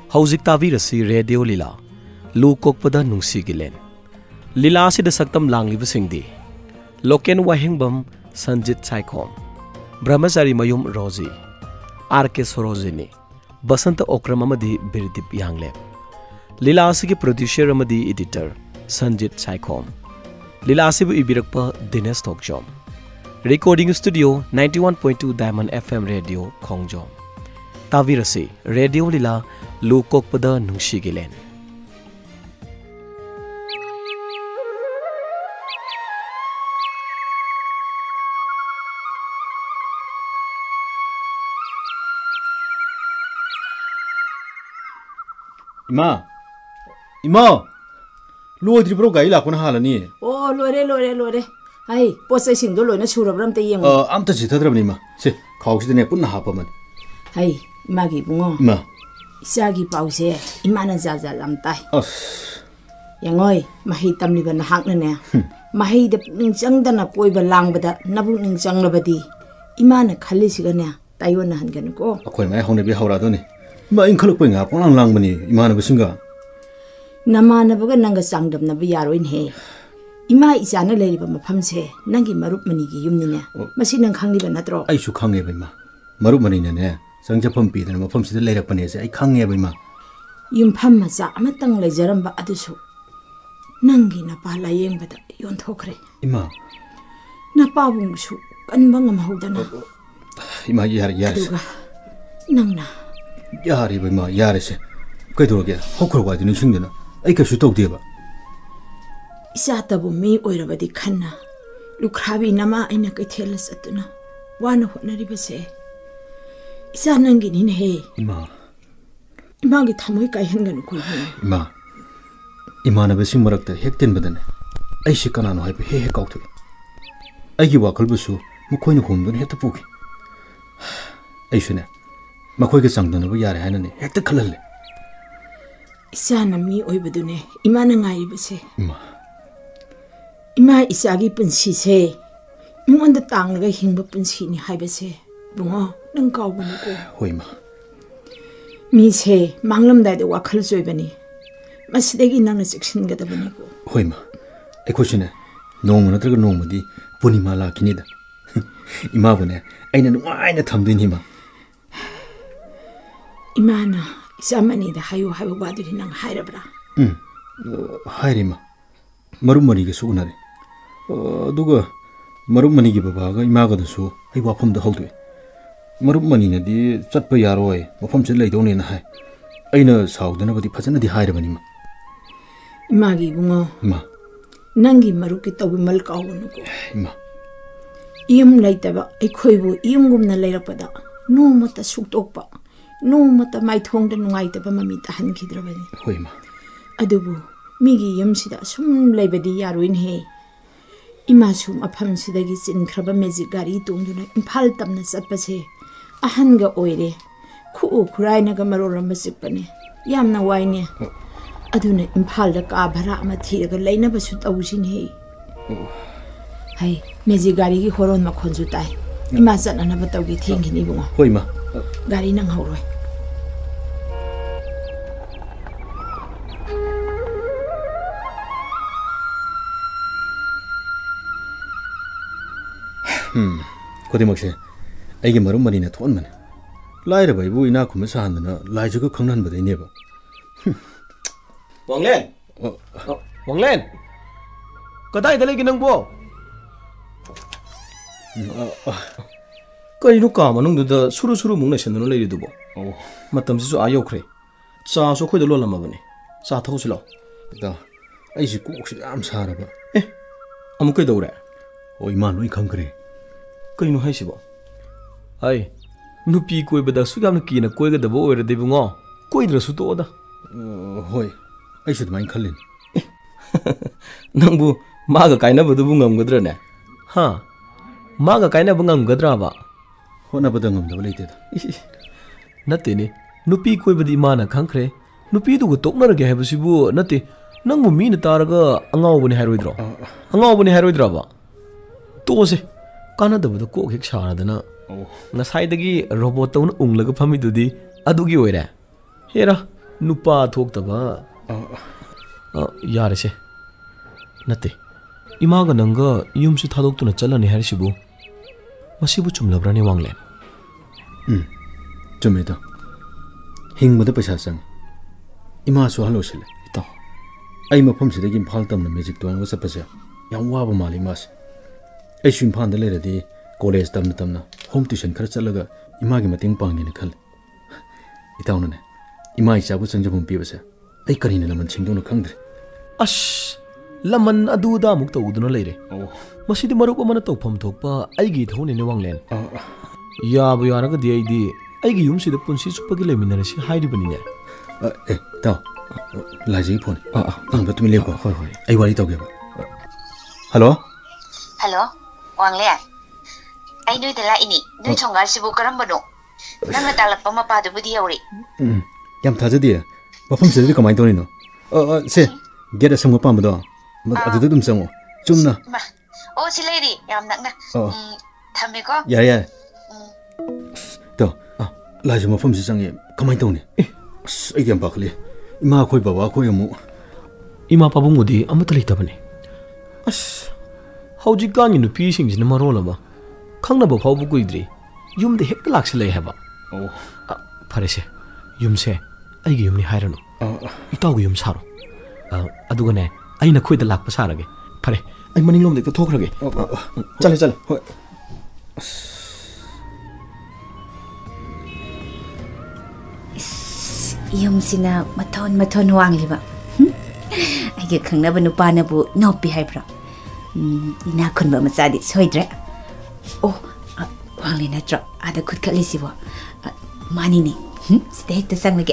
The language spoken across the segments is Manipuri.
Hauzik Tavirasi Radio Lila Lu Kokpada Nungsi Gilen Lila Sida Saktam Langliba Singdi Loken Wahingbam Sanjit Saikom Brahmachari Mayum Rosi R.K. Sorozini Basanta Okramamadi Birdip Yanglem Lila Asigi Producer Amadi Editor Sanjit Saikom Lila Asibu Ibirakpa Dinesh Tokjom Recording Studio 91.2 Diamond FM Radio Kongjom Tavirasi Radio Lila Lu Kokpada Nungsi Gilen Ima Lodi bro gai la kuna halani Oh lore ai posai sing do loina surabram te yeng amta chithadra ma se khawsi ne punna hapaman ai magi bungo ma isagi pause imana jaja lam tai yangoi mahi tamli ban hakna ne mahi de ning changdana poiba langbada nabu ning changlabadi imana khali sigane tayona hangan ko akhoi mai hone bi hawra do ni ma inkhalo penga pang lang bani imana bisinga namana baga nanga sangdam na biyaroin he ima isana leiriba mafam se nangi marup mani gi yumni ne masi nang khangli ba natro ai su khange bai ma marup mani ne sangjapam pi dana mafam sida leirak pane se ai khange bai ma yumpham ma cha amatang leijaram ba adusu nangi na pa la yeng bada yon thokre ima na pa bung su kan bangam haudana ima yar nangna yari bai ma yare se kai doroge hokro wa dinu singdana ai ka su tok deba isa tabu mi oirabadi khanna lukhrabi nama aina kai thelas atuna wana honari base isa nangi ni he ima gi thamoi kai hangan ko ima na besing marakta hekten badane ai shi kana no hai he kauthu ai gi wakal busu mukoi ni humdun heta puki ai shune makoi ge sangdana bu yare hainane hekta khalalle isa na mi oibadune ima na ngai base ima isagi punsi se mingonda tanglaga hingba punsi ni haibase bungo nang kawbuni ko hoima mi se manglam dai de wakhal joibani masidegi nangna section ga dabani ko hoima ekoshine nong natraga nongmadi punima la kinida ima bune aina nuaina thamdini ma imana isamani da hayu hayu baduri nang hairabra hairima marumani ge suunare duga marumani ge baba ga ima ga dasu ai wafam da hawdu marumani na di chatpa yaroi wafam se leidone na hai aina saudana badi phajana di hairabani ma ima gi bungo ma nangi maruki tawi mal kawunu ko ima iyum laitaba ai khoibu iyum gumna leirapada no mata suktokpa no mata mai thongda nungaitaba mami ta han khidrabani hoima adubu migi yumsida sum leibadi yaruin he ima sum afam sidagi chinkraba magic gari tungduna imphal tamna satpase ahanga oire khu khuraina ga maroramba sipane yamna waine aduna imphal da ka bhara ama thiraga leina basu tawsin he hai magic gari gi horon ma khonju tai ima chanana ba tawgi thengini bunga hoima gari nang hauroi kodimokse aigi marum mani na thon man laira bai bu ina khum sa handana lai jugo khangnan badai neba Wanglen kadai da legi nang bo kai nu ka manung du da suru mung na sen no lei du bo matam si su ayo khre cha so khoi da lo lama bani cha thau si lo da ai ji ku oksi am sara ba amu kai dawre oi man loi khang kre kai nu hai si bo ai nupi koi bada su gam ki na koi ga da bo ore de bungo koi dra su to da hoi ai su mai khalin nang bu ma ga kai na bu du ngam gadra ne ha ma ga kai na bu ngam gadra ba hona badang ngam da leite da natte ni nupi koi badi ma na khang khre nupi du go tok na ge ha bu si bu natte nang bu mi na tar ga angau bu ni haroidro angau bu ni haroidra ba to se kana da bu da ko hek sha da na ngasai dagi robot tawna unglaga phami dudi adugi oire hera नुपा थोक्तबा यारेसे नते इमागा नंगा युमसे थादोक्तुना चलने हारिसिबु मसिबु चुमलब्राने वांगलेन चुमे तो हिंगबदा पैसा संग इमा सो हलोसले इता आई मफम सिदगी इम्फाल तमना मैजिक तोंग चपसे याम वाबा माली मास आई सु इम्फाल द लेरदी कॉलेज तमना होम ट्यूशन खर चलगा इमागी मतेंग पांगने खल इताउनने इमा इचाबु संजबुम पीबसे आई करिने लमन छिंगदोनो खंगद्रे अश लमन अदुदा मुक्त उदुना लेरे मसिदि मरुप अमना तौफम थोकपा आइगी थौने ने वांगलेन याबु यारगा दि आइदि आइगी युमसिदा पुंसि सुपगी लेमिनरसि हाइरिबनिने ए ताओ लाजी फोन नंग बतुमि लेको होय होय आई वारी तौगेबा हेलो हेलो वांगले आई नोय दला इनि नोय छंगार सिबु करमबनो नंगा तालप्पा मपादुबुदि यौरि याम थाजदि मफम सिदि कमाय तोनिनो से गेट असम पामदो अदुदु दुम संगो चुमना ओ सिलेरी याम नंगना थमेको या या तो लाजी मफम सि संगे कमाय तोनि अस आई याम बाखले इमा खोय बाबा खोय अमु इमा पाबुंगुदि अमत लेतबने अस हौजिकानि नुपि सिंजिना मरोल अमा खंगनबो फावबु कुइद्रि युमदे हेक् लाक्सले हेबा फरेसे युमसे आइगे युमनि हायरनु इताउगे युम सारो अदुगने आइना खोयदा लाक्पा सारगे फरे आई मनिंग लोम देखतो थोखरगे चले चल होय युमसिना मथोन वांगलिबा आइगे खंगनबा नुपानबु नोपि हायब्रा इना खुनबा मचादि सोइद्रे ओ वांगले नत्र आदा खुद खलिसिबो मानिनी सिदे हेक्ता संगगे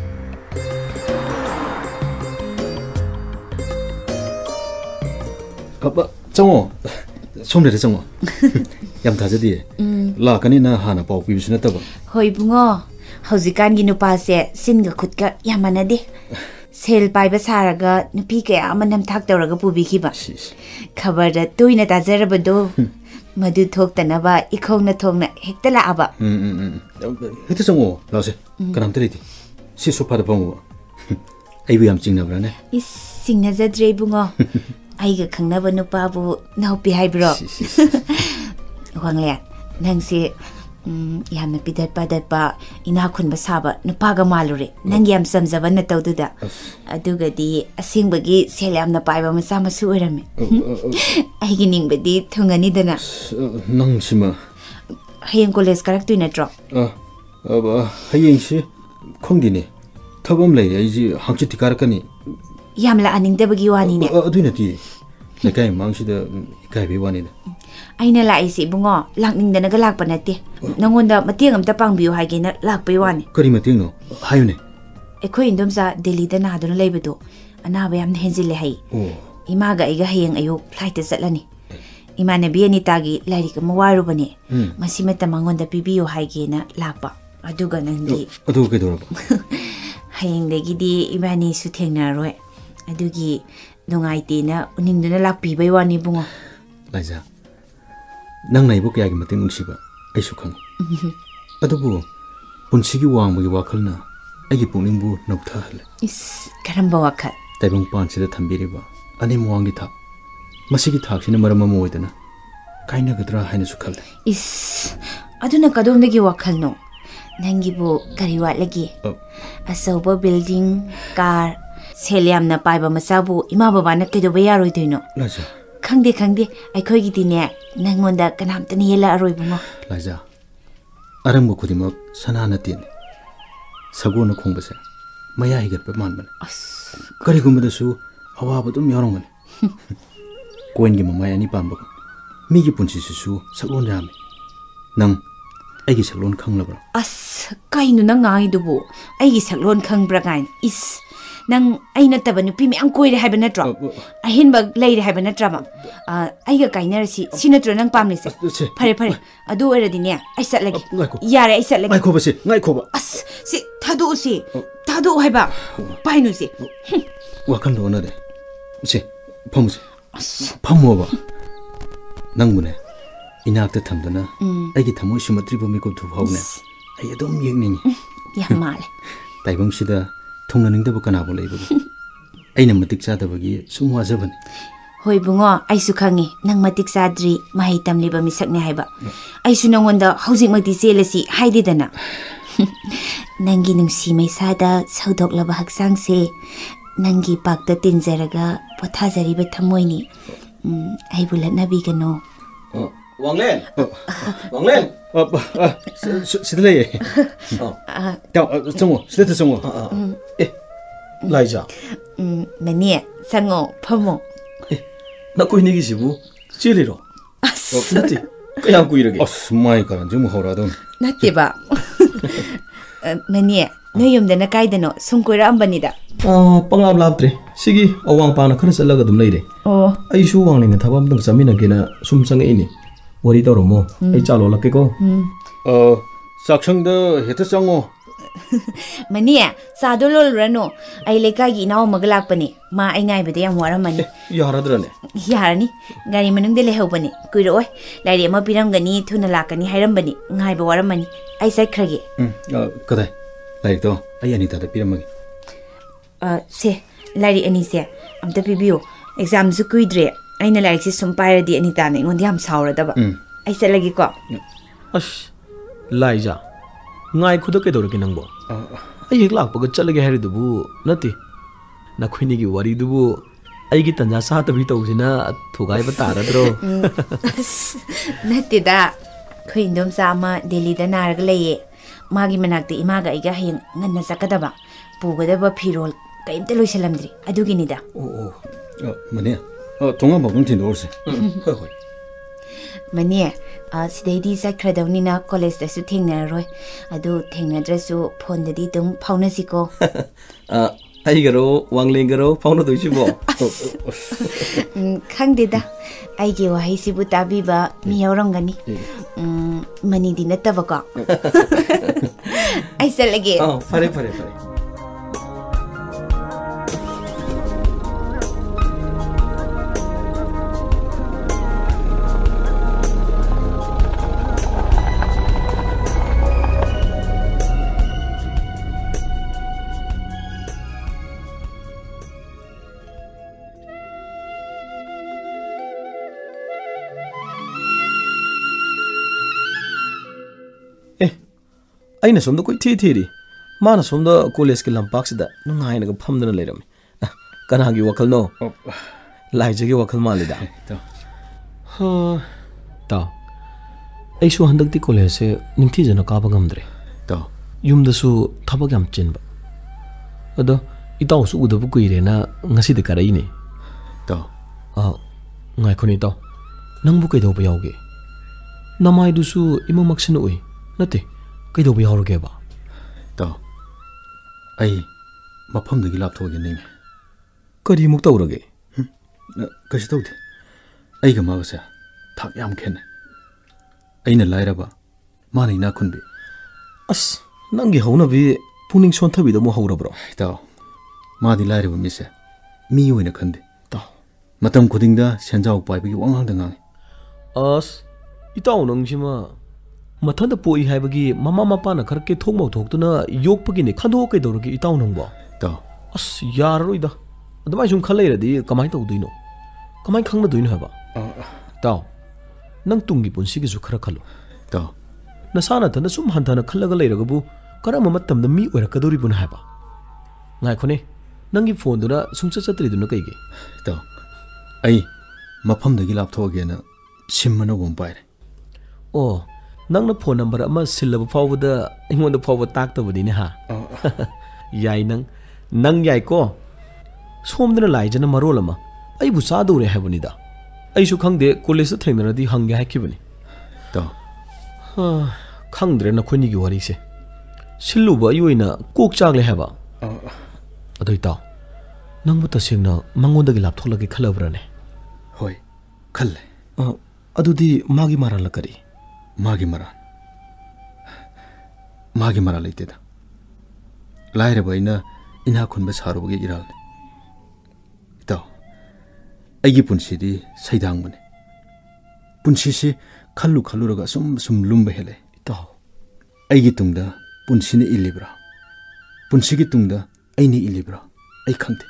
चंगो सोमले चंगो याम थाजदि लाकनि ना हाना पाउ पिबिस नतबा होय बुंगो हौजिकान गी नुपासे सिनगा खुदका यामनदे सेल पाइबा सारगा नुपी कया मनम थाक तौरगा पुबिखिबा खबर द तोइना ताजरबदो मधु थोक्तनबा इखौना थोंगना हेक्ता लाबा हेक्ता चंगो लासे कनाम तरिति सि सोफा द पंगो आइबु याम चिंगनब्राने इस सिंगनजद्रे बुंगो आइगा खंगनबा नुपाबु नौपि हाइब्रो वांगले नंगसे यामना पिदत पादतपा इना खुनबा साबा नुपागा मालुरे नंग याम समजबा न तौदुदा अदुगदी असिंगबगी सेल यामना पाइबा मसा मसु ओरमे आइगी निंगबदी थुंगनी दना नंग सिमा हयें कॉलेज करक्तुइ नट्रो अब हयेंसि खोंदिने थबम लೈ आइजि हांचि तिकारकनी यामला अनिंगदबगी वानीने अदुइनति लेकाय मांगसिदा इकायबे वानीदा आइना लाइसे बुंगो लाकनिंगदनगा लाकपा नते नंगोंदा मतेंग अमता पांगबियो हाइगेना लाकपै वानी करी मतेंगनो हायुने एखोय इंदोमजा दिल्ली दा नादुना लेबदो अनाबा याम हेंजिले हाई इमागा आइगा हयेंग अयो फ्लाइट चलनी इमानबी अनितागी लाइरिक मवारुबने मसिमता मंगोंदा पिबियो हाइगेना लाकपा अदुगा नंगी अदु केदोरबा हयेंगदगिदी इबानी सु थेंगनारोय अदुगी नुंगाइतेना उनिंगदना लाकपिबै वानी बुंगो लाइजा नंग नाइबो कयागी मतेंग नुंसिबा आइसु खंग अदुबु पुंसिगी वांगबगी वाखलना आइगी पुनिंगबु नौथाहल इस करंबा वाखल ताइबंग पानसिदा थंबिरिबा अने मुवांगी था मसिगी थाक्सिना मरम मोइदना काइना गदरा हाइना सुखल इस अदुना कदोंदगी वाखलनो नंगीबु गरी वाटलगी असौबा बिल्डिंग कार सेलियामना पाइबा मसाबु इमा बाबाना केदोबा यारोइदोइनो लाजा खंदे खंदे अखोइगिदिने नंगोंदा कनामतनी येला अरोइबुंगो लाजा अरंबु खुदिमक सनाना तिन सगोन खोंबसे मया हिगत मानबन करिगुमदसु अवाब दुम यारोंगन कोइनगी ममाय अनि पांबक मिगी पुंसिसु सगोन याम नंग आइगी सगलोन खंगलब्रा अस काइनु नंग गाइदुबो आइगी सगलोन खंगब्रा गाइन इस नंग आइना तब नुपी म्याम कोइरे हाइबा नत्रो अहिनबा लेइरे हाइबा नत्रमा आइगा काइनरसि सिनत्रो नंग पामलिसे फरे फरे अदु ओरदिने आइ सटलगे यारे आइ सटलगे गाइखोबा अस सि थादु हाइबा पाइनुसे वाखन लोनदे से फमुसे फमुबा नंगुने इनाक्ता थमदना आइगी थमोइ सुमत्रि भूमि को थुफाउने आइ अदम येंगनिंग या माले ताइबंगसिदा 통나닝ꯗꯕ ꯀꯅꯥꯕꯨ ꯂꯩꯕꯒꯦ ꯑꯩꯅ ꯃꯇꯤꯛ ꯆꯥꯗꯕꯒꯤ ꯁꯨꯝ ꯋꯥꯖꯕꯅꯤ ꯍꯣꯏ ꯕꯨꯡꯉꯣ ꯑꯩꯁꯨ ꯈꯪꯉꯤ ꯅꯪ ꯃꯇꯤꯛ ꯆꯥꯗ꯭ꯔꯤ ꯃꯍꯩ ꯇꯝꯂꯤꯕ ꯃꯤꯁꯛꯅꯦ ꯍꯥꯏꯕ ꯑꯩꯁꯨ ꯅꯉꯣꯟꯗ ꯍꯧꯖꯤꯛꯃꯛꯇꯤ ꯆꯦꯜꯂꯁꯤ ꯍꯥꯏꯗꯦꯗꯅ ꯅꯪꯒꯤ ꯅꯨꯡꯁꯤ ꯃꯩꯁꯥꯗ ꯁꯧꯗꯣꯛꯂꯕ ꯍꯛꯆꯥꯡꯁꯦ ꯅꯪꯒꯤ ꯄꯥꯛꯇ ꯇꯤꯟꯖꯔꯒ ꯄꯣꯊꯥꯖꯔꯤꯕ ꯊꯃꯣꯏꯅꯤ ꯑꯩꯕꯨ ꯂꯠꯅꯕꯤꯒꯅꯣ 왕렌! 왕렌! 시들 레이 정호 시들 정호 라이자 매니 상어 퍼모 나 꾸이니기시부 찔리로 나티 그냥 꾸이르게 스마이 가란 좀 호라던 나티바 매니 너 юм데나 까이데노 숨고라 안바니다 ꯄꯪꯂꯥꯞ ꯂꯥꯞꯇ꯭ꯔꯦ ꯁꯤꯒꯤ ꯑꯋꯥꯡꯄꯥꯅ ꯈꯔ ꯆꯠꯂꯒ ꯑꯗꯨꯝ ꯂꯩꯔꯦ ꯑꯩꯁꯨ ꯋꯥꯡꯂꯦꯟꯒ ꯊꯕꯛ ꯑꯝꯇꯪ ꯆꯥꯃꯤꯟꯅꯒꯦꯅ ꯁꯨꯝ ꯆꯪꯉꯛꯏꯅꯤ ꯋꯥꯔꯤ ꯇꯧꯔꯝꯃꯣ ꯑꯩ ꯆꯥ ꯂꯣꯜꯂꯛꯀꯦꯀꯣ ꯆꯥꯛꯁꯪꯗ ꯍꯦꯛꯇ ꯆꯪꯉꯣ 매니 싸도 롤러노 ꯑꯩ ꯂꯩꯀꯥꯏꯒꯤ ꯏꯅꯥꯎ ꯑꯃꯒ ꯂꯥꯛꯄꯅꯤ ꯃꯥ ꯑꯩ ꯉꯥꯏꯕꯗ ꯌꯥꯝ ꯋꯥꯔꯝꯃꯅꯤ ꯌꯥꯔꯗ꯭ꯔꯅꯦ ꯌꯥꯔꯅꯤ ꯒꯥꯔꯤ ꯃꯅꯨꯡꯗ ꯂꯩꯍꯧꯕꯅꯤ ꯀꯨꯏꯔꯛꯑꯣꯏ ꯂꯥꯏꯔꯤꯛ ꯑꯃ ꯄꯤꯔꯝꯒꯅꯤ ꯊꯨꯅ ꯂꯥꯛꯀꯅꯤ ꯍꯥꯏꯔꯝꯕꯅꯤ ꯉꯥꯏꯕ ꯋꯥꯔꯝꯃꯅꯤ ꯑꯩ ꯆꯠꯈ꯭ꯔꯒꯦ 그래 라이도 아이 아니다다 비름하게 세 ꯂꯥꯏꯔꯤꯛ ꯑꯅꯤꯁꯦ ꯑꯝꯇ ꯄꯤꯕꯤꯌꯨ ꯑꯦꯛꯖꯥꯝꯁꯨ ꯀꯨꯏꯗ꯭ꯔꯦ ꯑꯩꯅ ꯂꯥꯏꯔꯤꯛꯁꯦ ꯁꯨꯝ ꯄꯥꯏꯔꯗꯤ ꯑꯅꯤꯇꯥꯅ ꯑꯩꯉꯣꯟꯗ ꯌꯥꯝ ꯁꯥꯎꯔꯗꯕ ꯑꯩ ꯆꯠꯂꯒꯦꯀꯣ ꯑꯁ ꯂꯥꯏꯖꯥ ꯉꯥꯏ ꯈꯨꯗ ꯀꯩꯗꯧꯔꯒꯦ ꯅꯪꯕꯣ ꯑꯩ ꯍꯦꯛ ꯂꯥꯛꯄꯒ ꯆꯠꯂꯒꯦ ꯍꯥꯏꯔꯤꯗꯨꯕꯨ ꯅꯠꯇꯦ ꯅꯈꯣꯏꯅꯤꯒꯤ ꯋꯥꯔꯤꯗꯨꯕꯨ ꯑꯩꯒꯤ ꯇꯟꯖꯥ ꯆꯥꯗꯕꯤ ꯇꯧꯁꯤꯅ ꯊꯨꯒꯥꯏꯕ ꯇꯥꯔꯗ꯭ꯔꯣ ꯅꯠꯇꯦꯗ ꯑꯩꯈꯣꯏ ꯏꯟꯗꯣꯝꯆꯥ ꯑꯃ ꯗꯦꯜꯂꯤꯗ ꯅꯥꯔꯒ ꯂꯩꯌꯦ ꯃꯥꯒꯤ ꯃꯅꯥꯛꯇ ꯏꯃꯥꯒ ꯑꯩꯒ ꯍꯌꯦꯡ ꯉꯟꯅ ꯆꯠꯀꯗꯕ ꯄꯨꯒꯗꯕ ꯐꯤꯔꯣꯜ ꯀꯩꯝꯇ ꯂꯣꯏꯁꯤꯜꯂꯝꯗ꯭ꯔꯤ ꯑꯗꯨꯒꯤꯅꯤꯗ 뭐냐 동안 먹는 티 넣을세 ꯍꯣꯏ ꯃꯅꯦ ꯁꯤꯗꯩꯗꯤ ꯆꯠꯈ꯭ꯔꯗꯧꯅꯤꯅ ꯀꯣꯂꯦꯖꯇꯁꯨ ꯊꯦꯡꯅꯔꯔꯣꯏ ꯑꯗꯨ ꯊꯦꯡꯅꯗ꯭ꯔꯁꯨ ꯐꯣꯟꯗꯗꯤ ꯑꯗꯨꯝ ꯐꯥꯎꯅꯁꯤꯀꯣ ꯑꯩꯒꯔꯣ ꯋꯥꯡꯂꯦꯟꯒꯔꯣ ꯐꯥꯎꯅꯗꯣꯏꯁꯤꯕꯣ ꯈꯪꯗꯦꯗ ꯑꯩꯒꯤ ꯋꯥꯍꯩꯁꯤꯕꯨ ꯇꯥꯕꯤꯕ ꯃꯤ ꯌꯥꯎꯔꯝꯒꯅꯤ ꯃꯅꯤꯗꯤ ꯅꯠꯇꯕꯀꯣ ꯑꯩ ꯆꯠꯂꯒꯦ ꯐꯔꯦ ꯐꯔꯦ ꯐꯔꯦ ꯑꯩꯅ ꯁꯣꯝꯗ ꯀꯣꯏꯊꯤ ꯊꯤꯔꯤ ꯃꯥꯅ ꯁꯣꯝꯗ ꯀꯣꯂꯦꯖꯀꯤ ꯂꯝꯄꯥꯛꯁꯤꯗ ꯅꯨꯡꯉꯥꯏꯅꯒ ꯐꯝꯗꯅ ꯂꯩꯔꯝꯃꯤ ꯀꯅꯥꯒꯤ ꯋꯥꯈꯜꯅꯣ ꯂꯥꯏꯖꯒꯤ ꯋꯥꯈꯜ ꯃꯥꯜꯂꯤꯗ ꯇꯥꯎ ꯑꯩꯁꯨ ꯍꯟꯗꯛꯇꯤ ꯀꯣꯂꯦꯖꯁꯦ ꯅꯤꯡꯊꯤꯖꯅ ꯀꯥꯕ ꯉꯝꯗ꯭ꯔꯦ ꯇꯥꯎ ꯌꯨꯝꯗꯁꯨ ꯊꯕꯛ ꯌꯥꯝ ꯆꯤꯟꯕ ꯑꯗꯣ ꯏꯇꯥꯎꯁꯨ ꯎꯗꯕ ꯀꯨꯏꯔꯦꯅ ꯉꯁꯤꯗꯤ ꯀꯥꯔꯛꯏꯅꯦ ꯇꯥꯎ ꯉꯥꯏꯈꯣꯅꯦ ꯏꯇꯥꯎ ꯅꯪꯕꯨ ꯀꯩꯗꯧꯕ ꯌꯥꯎꯒꯦ ꯅꯃꯥꯏꯗꯨꯁꯨ ꯏꯃꯃꯛꯁꯤꯅ ꯎꯏ ꯅꯠꯇꯦ ꯀꯩꯗꯧꯕ ꯌꯥꯎꯔꯒꯦꯕ ꯇꯥꯎ ꯑꯩ ꯃꯐꯝꯗꯒꯤ ꯂꯥꯞꯊꯣꯛꯑꯒꯦ ꯅꯤꯡꯉꯦ ꯀꯔꯤꯃꯨꯛ ꯇꯧꯔꯒꯦ ꯀꯩꯁꯨ ꯇꯧꯗꯦ ꯑꯩꯒ ꯃꯥꯒꯁꯦ ꯊꯥꯛ ꯌꯥꯝ ꯈꯦꯠꯅꯩ ꯑꯩꯅ ꯂꯥꯏꯔꯕ ꯃꯥꯅ ꯏꯅꯥꯛ ꯈꯨꯟꯕꯤ ꯑꯁ ꯅꯪꯒꯤ ꯍꯧꯅꯕꯤ ꯄꯨꯛꯅꯤꯡ ꯁꯣꯟꯊꯕꯤꯗ ꯑꯃꯨꯛ ꯍꯧꯔꯕ꯭ꯔꯣ ꯇꯥꯎ ꯃꯥꯗꯤ ꯂꯥꯏꯔꯕ ꯃꯤꯁꯦ ꯃꯤ ꯑꯣꯏꯅ ꯈꯟꯗꯦ ꯇꯥꯎ ꯃꯇꯝ ꯈꯨꯗꯤꯡꯗ ꯁꯦꯟꯖꯥꯎ ꯄꯥꯏꯕꯒꯤ ꯋꯥꯉꯥꯡꯗ ꯉꯥꯡꯉꯤ ꯑꯁ ꯏꯇꯥꯎ ꯅꯪꯁꯤꯃ ꯃꯊꯟꯇ ꯄꯣꯛꯏ ꯍꯥꯏꯕꯒꯤ ꯃꯃꯥ ꯃꯄꯥꯅ ꯈꯔ ꯀꯦꯊꯣꯛ ꯃꯧꯊꯣꯛꯇꯨꯅ ꯌꯣꯛꯄꯒꯤꯅꯦ ꯈꯟꯗꯣꯛ ꯀꯩꯗꯧꯔꯒꯦ ꯏꯇꯥꯎ ꯅꯪꯕꯣ ꯇꯥꯎ ꯑꯁ ꯌꯥꯔꯔꯣꯏꯗ ꯑꯗꯨꯃꯥꯏꯅ ꯁꯨꯝ ꯈꯜ ꯂꯩꯔꯗꯤ ꯀꯃꯥꯏꯅ ꯇꯧꯗꯣꯏꯅꯣ ꯀꯃꯥꯏꯅ ꯈꯪꯅꯗꯣꯏꯅꯣ ꯍꯥꯏꯕ ꯇꯥꯎ ꯅꯪ ꯇꯨꯡꯒꯤ ꯄꯨꯟꯁꯤꯒꯤꯁꯨ ꯈꯔ ꯈꯜꯂꯨ ꯇꯥꯎ ꯅꯁꯥ ꯅꯊꯟꯗ ꯁꯨꯝ ꯍꯟꯊꯅ ꯈꯜꯂꯒ ꯂꯩꯔꯒꯕꯨ ꯀꯔꯝꯕ ꯃꯇꯝꯗ ꯃꯤ ꯑꯣꯏꯔꯛꯀꯗꯧꯔꯤꯕꯅꯣ ꯍꯥꯏꯕ ꯉꯥꯏꯈꯣꯅꯦ ꯅꯪꯒꯤ ꯐꯣꯟꯗꯨꯅ ꯁꯨꯡꯆꯠ ꯆꯠꯇ꯭ꯔꯤꯗꯨꯅ ꯀꯩꯒꯤ ꯇꯥꯎ ꯑꯩ ꯃꯐꯝꯗꯒꯤ ꯂꯥꯞꯊꯣꯛꯑꯒꯦꯅ ꯁꯤꯝ ꯑꯅꯧꯕ ꯑꯃ ꯄꯥꯏꯔꯦ ꯑꯣ ꯅꯪꯅ ꯐꯣꯟ ꯅꯝꯕꯔ ꯑꯃ ꯁꯤꯜꯂꯕ ꯐꯥꯎꯕꯗ ꯑꯩꯉꯣꯟꯗ ꯐꯥꯎꯕ ꯇꯥꯛꯇꯕꯅꯤꯅꯦ ꯍꯥ ꯌꯥꯏ ꯅꯪ ꯌꯥꯏꯀꯣ ꯁꯣꯝꯗꯅ ꯂꯥꯏꯖꯅ ꯃꯔꯣꯜ ꯑꯃ ꯑꯩꯕꯨ ꯆꯥꯗꯧꯔꯦ ꯍꯥꯏꯕꯅꯤꯗ ꯑꯩꯁꯨ ꯈꯪꯗꯦ ꯀꯣꯂꯦꯖꯇ ꯊꯦꯡꯅꯔꯗꯤ ꯍꯪꯒꯦ ꯍꯥꯏꯈꯤꯕꯅꯤ ꯇꯥꯎ ꯈꯪꯗ꯭ꯔꯦ ꯅꯈꯣꯏꯅꯤꯒꯤ ꯋꯥꯔꯤꯁꯦ ꯁꯤꯜꯂꯨꯕ ꯑꯩ ꯑꯣꯏꯅ ꯀꯣꯛ ꯆꯥꯛꯂꯦ ꯍꯥꯏꯕ ꯑꯗꯨ ꯏꯇꯥꯎ ꯅꯪꯕꯨ ꯇꯁꯦꯡꯅ ꯃꯉꯣꯟꯗꯒꯤ ꯂꯥꯞꯊꯣꯛꯂꯒꯦ ꯈꯜꯂꯕ꯭ꯔꯅꯦ ꯍꯣꯏ ꯈꯜꯂꯦ ꯑꯗꯨꯗꯤ ꯃꯥꯒꯤ ꯃꯔꯥꯜꯅ ꯀꯔꯤ ꯃꯥꯒꯤ ꯃꯔꯥꯜ ꯂꯩꯇꯦꯗ ꯂꯥꯏꯔꯕ ꯑꯩꯅ ꯏꯅꯥꯛ ꯈꯨꯟꯕ ꯁꯥꯔꯨꯕꯒꯤ ꯏꯔꯥꯜꯅꯤ ꯏꯇꯥꯎ ꯑꯩꯒꯤ ꯄꯨꯟꯁꯤꯗꯤ ꯁꯩꯗꯥꯡꯕꯅꯤ ꯄꯨꯟꯁꯤꯁꯤ ꯈꯜꯂꯨꯔꯒ ꯁꯨꯝ ꯂꯨꯝꯕ ꯍꯦꯜꯂꯦ ꯏꯇꯥꯎ ꯑꯩꯒꯤ ꯇꯨꯡꯗ ꯄꯨꯟꯁꯤꯅ ꯏꯜꯂꯤꯕ꯭ꯔꯥ ꯄꯨꯟꯁꯤꯒꯤ ꯇꯨꯡꯗ ꯑꯩꯅ ꯏꯜꯂꯤꯕ꯭ꯔꯥ ꯑꯩ ꯈꯪꯗꯦ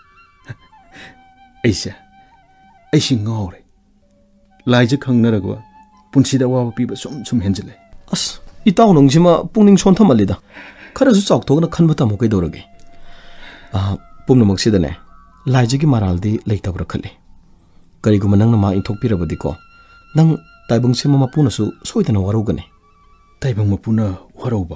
ꯑꯩꯁꯤ ꯉꯥꯎꯔꯦ ꯂꯥꯏꯖ ꯈꯪꯅꯔꯒ ꯄꯨꯟꯁꯤꯗ ꯑꯋꯥꯕ ꯄꯤꯕ ꯁꯨꯝ ꯍꯦꯟꯖꯤꯜꯂꯦ ꯑꯁ ꯏꯇꯥꯎ ꯅꯪꯁꯤꯃ ꯄꯨꯛꯅꯤꯡ ꯁꯣꯟꯊꯃꯜꯂꯤꯗ ꯈꯔꯁꯨ ꯆꯥꯎꯊꯣꯛꯅ ꯈꯟꯕ ꯇꯝꯃꯨ ꯀꯩꯗꯧꯔꯒꯦ ꯄꯨꯝꯅꯃꯛꯁꯤꯗꯅꯦ ꯂꯥꯏꯖꯒꯤ ꯃꯔꯥꯜꯗꯤ ꯂꯩꯇꯕ꯭ꯔꯥ ꯈꯜꯂꯤ ꯀꯔꯤꯒꯨꯝꯕ ꯅꯪꯅ ꯃꯥ ꯏꯟꯊꯣꯛꯄꯤꯔꯕꯗꯤꯀꯣ ꯅꯪ ꯇꯥꯏꯕꯪꯁꯤꯃ ꯃꯄꯨꯅꯁꯨ ꯁꯣꯏꯗꯅ ꯋꯥꯔꯧꯒꯅꯤ ꯇꯥꯏꯕꯪ ꯃꯄꯨꯅ ꯋꯥꯔꯧꯕ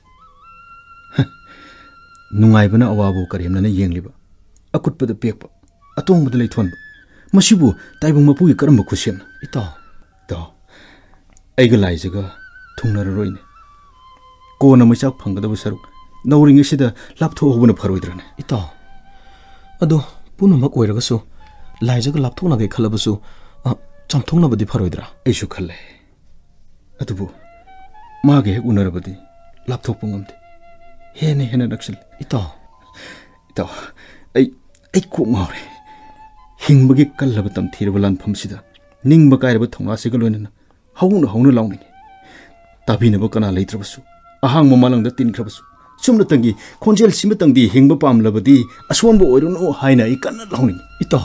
ꯅꯨꯡꯉꯥꯏꯕꯅ ꯑꯋꯥꯕꯨ ꯀꯔꯦꯝꯅꯅ ꯌꯦꯡꯂꯤꯕ ꯑꯀꯨꯠꯄꯗ ꯄꯦꯛꯄ ꯑꯇꯣꯡꯕꯗ ꯂꯩꯊꯣꯟꯕ ꯃꯁꯤꯕꯨ ꯇꯥꯏꯕꯪ ꯃꯄꯨꯒꯤ ꯀꯔꯝꯕ ꯈꯨꯠꯁꯦꯝꯅꯣ ꯏꯇꯥꯎ ꯑꯩꯒ ꯂꯥꯏꯖꯒ ꯊꯨꯡꯅꯔꯔꯣꯏꯅꯦ ꯀꯣꯟꯅ ꯃꯩꯆꯥꯛ ꯐꯪꯒꯗꯕ ꯁꯔꯨꯛ ꯅꯧꯔꯤꯉꯩꯁꯤꯗ ꯂꯥꯞꯊꯣꯛꯍꯧꯕꯅ ꯐꯔꯣꯏꯗ꯭ꯔꯅꯦ ꯏꯇꯥꯎ ꯑꯗꯣ ꯄꯨꯝꯅꯃꯛ ꯑꯣꯏꯔꯒꯁꯨ ꯂꯥꯏꯖꯒ ꯂꯥꯞꯊꯣꯛꯅꯒꯦ ꯈꯜꯂꯕꯁꯨ ꯆꯥꯝꯊꯣꯛꯅꯕꯗꯤ ꯐꯔꯣꯏꯗ꯭ꯔꯥ ꯑꯩꯁꯨ ꯈꯜꯂꯦ ꯑꯗꯨꯕꯨ ꯃꯥꯒ ꯍꯦꯛ ꯎꯅꯔꯕꯗꯤ ꯂꯥꯞꯊꯣꯛꯄ ꯉꯝꯗꯦ ꯍꯦꯟꯅ ꯅꯛꯁꯤꯜꯂꯦ ꯏꯇꯥꯎ ꯑꯩ ꯀꯣꯛ ꯉꯥꯎꯔꯦ ꯍꯤꯡꯕꯒꯤ ꯀꯜꯂꯕ ꯇꯝꯊꯤꯔꯕ ꯂꯥꯟꯐꯝꯁꯤꯗ ꯅꯤꯡꯕ ꯀꯥꯏꯔꯕ ꯊꯧꯅꯥꯁꯤꯒ ꯂꯣꯏꯅꯅ ꯍꯧꯅ ꯂꯥꯎꯅꯤꯡꯉꯤ ꯇꯥꯕꯤꯅꯕ ꯀꯅꯥ ꯂꯩꯇ꯭ꯔꯕꯁꯨ ꯑꯍꯥꯡꯕ ꯃꯥꯂꯪꯗ ꯇꯤꯟꯈ꯭ꯔꯕꯁꯨ ꯁꯨꯝꯅꯇꯪꯒꯤ ꯈꯣꯟꯖꯦꯜꯁꯤꯃꯇꯪꯗꯤ ꯍꯤꯡꯕ ꯄꯥꯝꯂꯕꯗꯤ ꯑꯁꯣꯟꯕ ꯑꯣꯏꯔꯨꯅꯨ ꯍꯥꯏꯅ ꯑꯩ ꯀꯟꯅ ꯂꯥꯎꯅꯤꯡꯉꯤ ꯏꯇꯥꯎ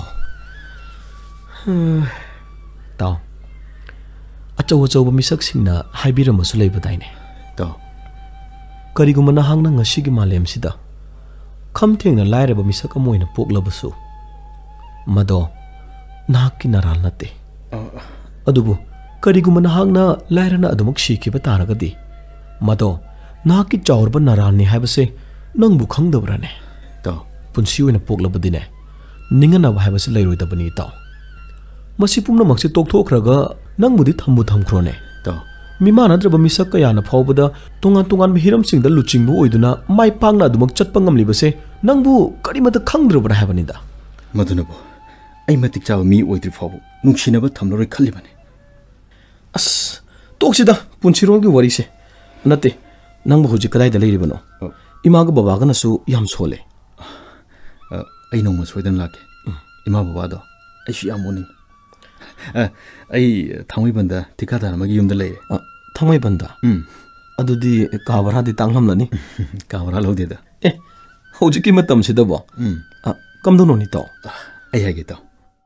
ꯑꯆꯧꯕ ꯃꯤꯁꯛꯁꯤꯡꯅ ꯍꯥꯏꯕꯤꯔꯝꯃꯁꯨ ꯂꯩꯕꯗꯥꯏꯅꯦ ꯀꯔꯤꯒꯨꯝꯕ ꯅꯍꯥꯛꯅ ꯉꯁꯤꯒꯤ ꯃꯥꯂꯦꯝꯁꯤꯗ ꯈꯝ ꯊꯦꯡꯅ ꯂꯥꯏꯔꯕ ꯃꯤꯁꯛ ꯑꯃ ꯑꯣꯏꯅ ꯄꯣꯛꯂꯕꯁꯨ ꯃꯗꯣ ꯅꯍꯥꯛꯀꯤ ꯅꯔꯥꯜ ꯅꯠꯇꯦ ꯑꯗꯨꯕꯨ ꯀꯔꯤꯒꯨꯝꯕ ꯅꯍꯥꯛꯅ ꯂꯥꯏꯔꯅ ꯑꯗꯨꯃꯛ ꯁꯤꯈꯤꯕ ꯇꯥꯔꯒꯗꯤ ꯃꯗꯣ ꯅꯍꯥꯛꯀꯤ ꯆꯥꯎꯔꯕ ꯅꯔꯥꯜꯅꯤ ꯍꯥꯏꯕꯁꯦ ꯅꯪꯕꯨ ꯈꯪꯗꯕ꯭ꯔꯥꯅꯦ ꯄꯨꯟꯁꯤ ꯑꯣꯏꯅ ꯄꯣꯛꯂꯕꯗꯤꯅꯦ ꯅꯤꯡꯉꯟꯅꯕ ꯍꯥꯏꯕꯁꯤ ꯂꯩꯔꯣꯏꯗꯕꯅꯤ ꯏꯇꯥꯎ ꯃꯁꯤ ꯄꯨꯝꯅꯃꯛꯁꯦ ꯇꯣꯛꯊꯣꯛꯈ꯭ꯔꯒ ꯅꯪꯕꯨꯗꯤ ꯊꯝꯈ꯭ꯔꯣꯅꯦ ꯃꯤꯃꯥꯟꯅꯗ꯭ꯔꯕ ꯃꯤꯁꯛ ꯀꯌꯥꯅ ꯐꯥꯎꯕꯗ ꯇꯣꯉꯥꯟꯕ ꯍꯤꯔꯝꯁꯤꯡꯗ ꯂꯨꯆꯤꯡꯕ ꯑꯣꯏꯗꯨꯅ ꯃꯥꯏ ꯄꯥꯛꯅ ꯑꯗꯨꯃꯛ ꯆꯠꯄ ꯉꯝꯂꯤꯕꯁꯦ ꯅꯪꯕꯨ ꯀꯔꯤꯃꯠꯇ ꯈꯪꯗ꯭ꯔꯕ꯭ꯔꯥ ꯍꯥꯏꯕꯅꯤꯗ ꯃꯗꯨꯅꯕꯨ ꯑꯩ ꯃꯇꯤꯛ ꯆꯥꯕ ꯃꯤ ꯑꯣꯏꯗ꯭ꯔꯤ ꯐꯥꯎꯕ ꯅꯨꯡꯁꯤꯅꯕ ꯊꯝꯂꯔꯣꯏ ꯈꯜꯂꯤꯕꯅꯤ ꯑꯁ ꯇꯣꯛꯁꯤꯗ ꯄꯨꯟꯁꯤꯔꯣꯜꯒꯤ ꯋꯥꯔꯤꯁꯦ ꯅꯠꯇꯦ ꯅꯪꯕꯨ ꯍꯧꯖꯤꯛ ꯀꯗꯥꯏꯗ ꯂꯩꯔꯤꯕꯅꯣ ꯏꯃꯥꯒ ꯕꯕꯥꯒꯅꯁꯨ ꯌꯥꯝ ꯁꯣꯜꯂꯦ ꯑꯩ ꯅꯣꯡꯃ ꯁꯣꯏꯗꯅ ꯂꯥꯛꯀꯦ ꯏꯃꯥ ꯕꯕꯥꯗꯣ ꯑꯩꯁꯨ ꯌꯥꯝ ꯎꯅꯤꯡꯉꯤ ꯑꯩ ꯊꯥꯡꯃꯩꯕꯟꯗ ꯊꯤꯀꯥꯗꯥꯔ ꯑꯃꯒꯤ ꯌꯨꯝꯗ ꯂꯩꯌꯦ ꯊꯥꯡꯃꯩꯕꯟꯗ ꯑꯗꯨꯗꯤ ꯀꯥ ꯚꯔꯥꯗꯤ ꯇꯥꯡꯂꯝꯂꯅꯤ ꯀꯥ ꯚꯔꯥ ꯂꯧꯗꯦꯗ ꯍꯧꯖꯤꯛꯀꯤ ꯃꯇꯝꯁꯤꯗꯕꯣ ꯀꯝꯗꯧꯅꯣꯅꯤ ꯏꯇꯥꯎ ꯑꯩ ꯍꯥꯏꯒꯦ ꯏꯇꯥꯎ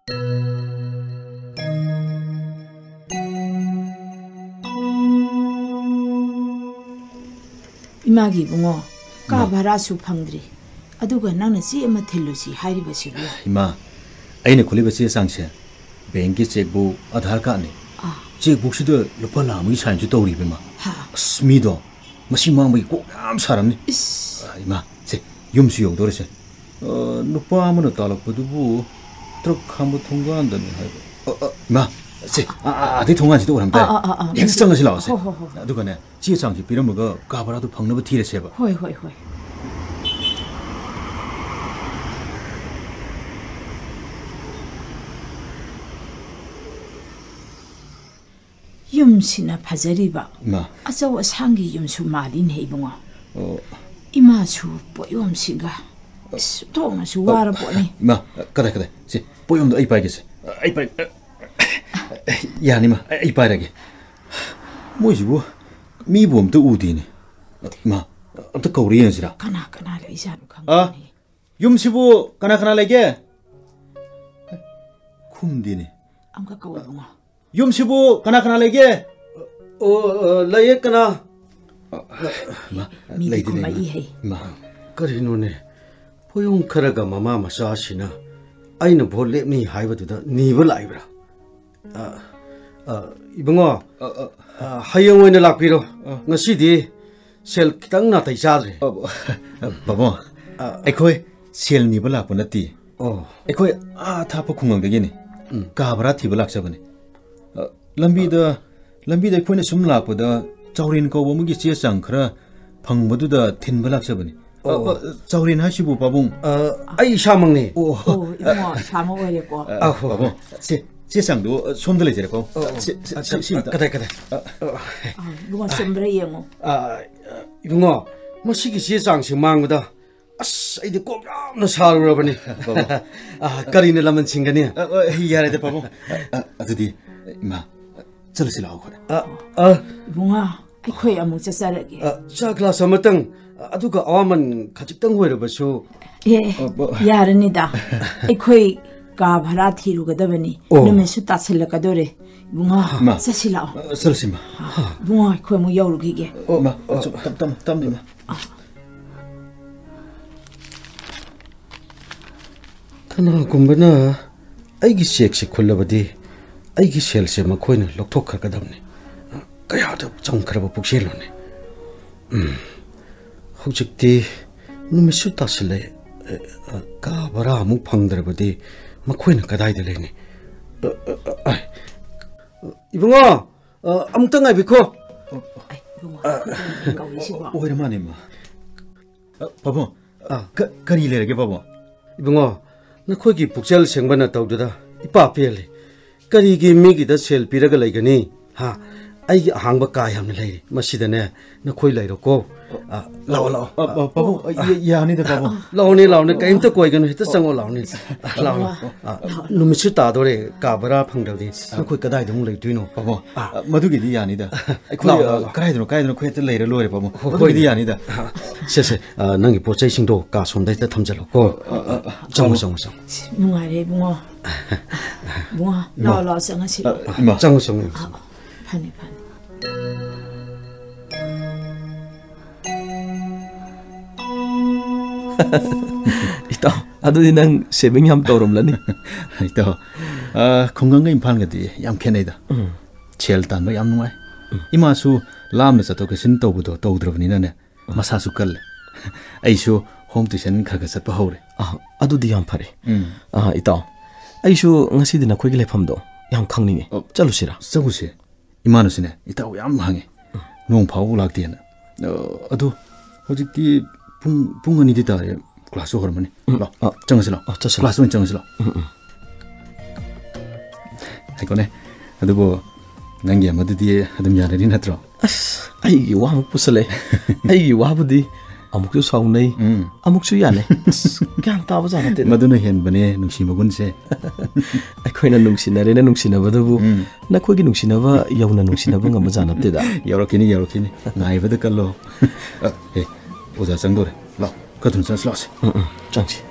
이마기 붕어 까바라수 팡드리 아두가 나는 씨에마 텔루시 하이리버시고 이마 아이네 콜리버시 상세 뱅기 체크북 아धार कार्ड ने 체크북 시도 루파 라무이 사인주 떠오리베마 스미도 마시 마무이 꼭 ям 사람니 이마 제 юм수 용도르세 누파 아무나 따라고두부 트럭 한번 통과한다니 하이고 이마 제 아디 통화지도 오람다 엑스장가시 나왔어 누가네 지상지 비름어가 가바라도 방너버 티레세바 호이 염시나 바자리바 아저와 상기 염수 말인 해봉아 이마수 뽀염시가 수동아수 와라보니 이마 그래 제 뽀염도 아이 빠이겠어 아이 빠이 야니마 아이 빠이라게 뭐지고 미범도 우디니 마 어떻게 거리엔시라 까나까나래 이자루 강아 염시부 까나까나 레게 쿰디니 암가 까워봉아 염시부 까나까나 레게 라예 까나 미디코마 이해 마 그리노네 포용 카라가 마마 마사시나 아이는 볼레미 하이버드다 니버 라이브라 이봉아 하영 오이나 락피로 ngasi디 셀 kitang na tai chadre babo aikoi sel ni bala punati aikoi thapa khumang degi ni ka bara thi balak sabani lambi da khoina sum lakpada chaurin ko bo mugi che chang khara phangmadu da thin balak sabani chaurin hasibu babung ai shamangni 이모 사모 오래고 babo che chang do somda le jere ko kata 누가 셈브레 영어 이봉아 뭐시기 시장시 망보다 아스 아이디 꼭 너무 사르러버니 까리네 라면 칭가니 야래데 바보 아두디 마 절시 나오고 이봉아 아이코이 아무 짜사르게 자 클라스 한번 aduga awaman khajitang hoirabashu yaranida ekhoi ka bhara thirugadabani numesu tasilakadore bunga sasila Sarasima. bunga ekhoi mu yaurugige Ma, tam ma. Kana gumbana aigi shek se khulabadi aigi sel se makhoina lokthok kharkadamni kaya da changkharaba pukselone hojikti numisu tasile ka bara amu phangdrabadi makhoina kadai da lene ibunga amta ngai bikho Oira mane ma. Pabo. Kari lerege pabo. ibunga nakhoi puksel sengbana tawduda ipa pele kari gi migi da sel piraga laigani ha ai hangba kai hamne lai masidane nakhoi lairo ko lao Pabo, yani da pabo. laone kaimta koi gan hita sango laone lao numisu ta dore ka bara phangdawdi nakhoi kadai dum lai tuino Pabo, madugi di yani da. Kai dro khoi ta leira lore pabo. Madugi di yani da. se nangi pochai singdo ka somdai ta thamjalo ko chang nungare bunga bunga la sanga si Ima. chang phane Ito, di nang saving yam torom lani. Ito. Kongang impal ngadi yam keneda. Chel tan ba yam nungai. Ima su lam na sato ka sin to budo to drobni na ne. Masa su kal. Ai su home tuition khaga sat pa hore. Di yam phare. Ito, aishu ngasi dina khoi gile famdo yam khangninge. Chalusira. Saguse. Ima no sine. Ita yam hange. Nong phau lak tiana. Adu hojikti pung ani di tare class ho mani. La. Changasila. Class one changasila. Ai kone. Adu bo nangi amadu di adum yarari natro. Ai wa amuk pusale. Ai wa budi amuk su saunai. Amuk su yane. Kyan ta baza nate. Maduna hen bane nungsi magun se. Ai khoina nungsinare na nungsinaba du na khogi nungsinaba yauna nungsinaba ngam baza nate da. Yaurokini. Ngai bada kallo. Hey, oza sangdore. La. Katun san slase. Changsi.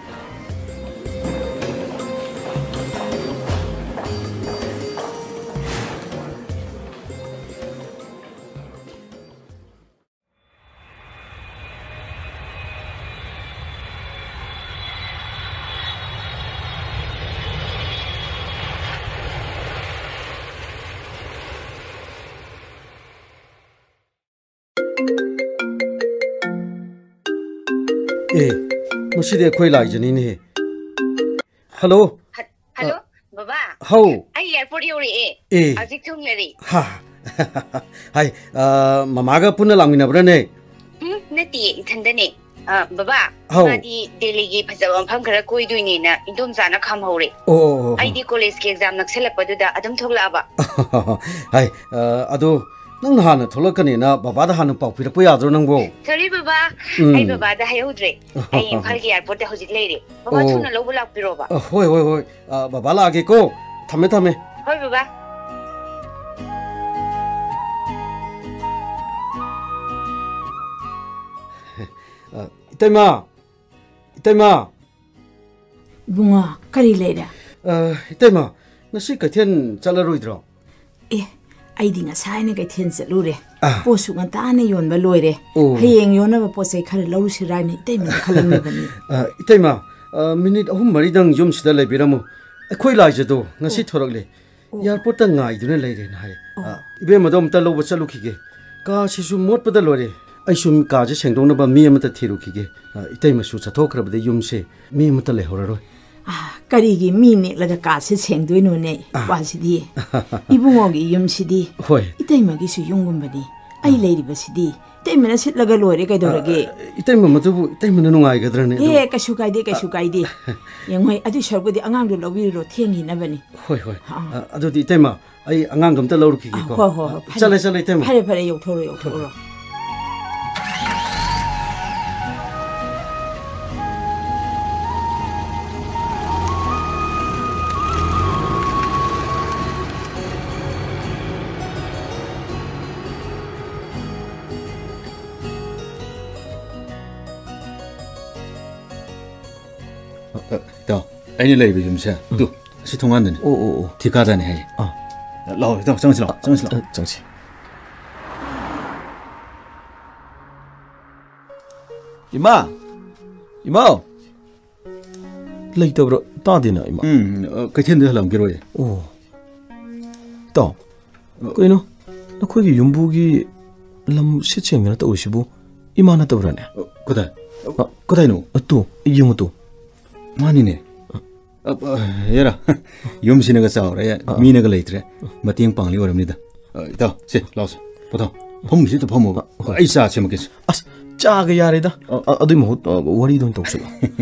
maside khoi lai jani ne hello baba how ai airport yori ajik thung leri ha hai mama ga punna langina brane nati ithanda ne baba How? madi delhi gi phajab pham khara koi duini na indom jana kham hore oh ai di college ki exam nakselap paduda adum thogla ba hai ado nang hana tholakani na baba da hana pau pira pya dro nang bo sorry baba ai baba da hayudre ai imphal gi airport da hojik leire baba thuna lobu lak piro ba hoi baba la ge ko thame hoi baba itaima bunga kari leira itaima nasi kathen chalaroidro aidi nga saina kai thien chalure posu nga tane yonba loire hayeng yonaba posai khara lawsi raina itaima khalan bani itaima minute ahum mari dang yum sida lebiramu akhoi lai jado ngasi thorokle airport ta ngai dune leire na hai ibe madom ta lobo chalukhige ka sisu mot pada lore ai sum ka je sengdong na ba mi amata thirukhige itaima su chathokrabde yum se mi amata le horaro karigi mine laga ka se chengdoi no ne wasidi ibungogi yumsidi hoi itaima gi su yungum bani ai leiri basidi itaima na sit laga lore kai dorage itaima matu itaima na nungai gadrane kashu kaide yangoi adu sharbudi angang do lobiro thengi na bani hoi adu di itaima ai angang dom ta lawrukhige ko chale itaima phare yokthoro ꯏꯇꯥꯎ ꯑꯩꯅ ꯂꯩꯔꯤꯕ ꯌꯨꯝꯁꯦ ꯇꯨ ꯑꯁꯤ ꯊꯣꯡꯒꯥꯟꯗꯅꯤ ꯊꯤꯀꯥꯗꯅꯤ ꯍꯥꯏꯌꯦ ꯂꯥꯛꯑꯣ ꯏꯇꯥꯎ ꯆꯪꯁꯤ ꯂꯥꯛꯑꯣ ꯆꯪꯁꯤ ꯂꯥꯛꯑꯣ ꯆꯪꯁꯤ 이마! 이마! 레이터브로 따디나 이마. 그iten데 할람기로에. 오. 따. 그이노. 나 거기 윤부기 람 시청이나 또 오시고 이마나 떠브라네. 그다. 그다이노. 또 이용어 또. 마니네. 얘라. 염시네가 싸우래. 미네가 레이트래. 마팅 빵리 오랍니다. 이따 세 라오스. 보다. 봄시도 봄어봐. 아이사 제목겠어. 짜가 야래다. 아도 뭐 워리도 또 없어.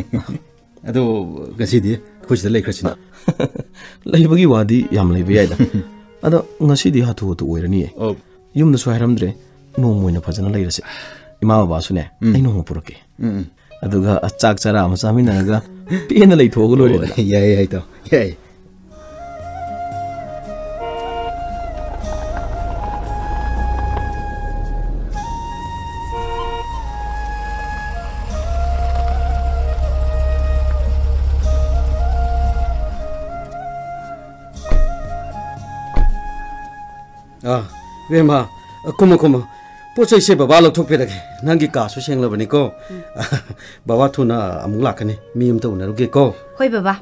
아도 가시디 코치들 레이크치나. 레이버기 와디 얌 레이비야다. 아도 ngasi디 하투도 오이라니. 윰도 소하람드레 노모이나 파자나 레이라시. 이마와 바수네. 아이 노모 부르게. 아도가 짝자라 아마사미나가 피에나 레이토고 로레다. 야야 이따. 야야. ꯋꯦꯃ ꯀꯨꯝꯃ ꯄꯣꯠꯆꯩꯁꯦ ꯕꯕꯥ ꯂꯧꯊꯣꯛꯄꯤꯔꯒꯦ ꯅꯪꯒꯤ ꯀꯥꯁꯨ ꯁꯦꯡꯂꯕꯅꯤꯀꯣ ꯕꯕꯥ ꯊꯨꯅ ꯑꯃꯨꯛ ꯂꯥꯛꯀꯅꯤ ꯃꯤ ꯑꯃꯇ ꯎꯅꯔꯨꯒꯦꯀꯣ ꯍꯣꯏ ꯕꯕꯥ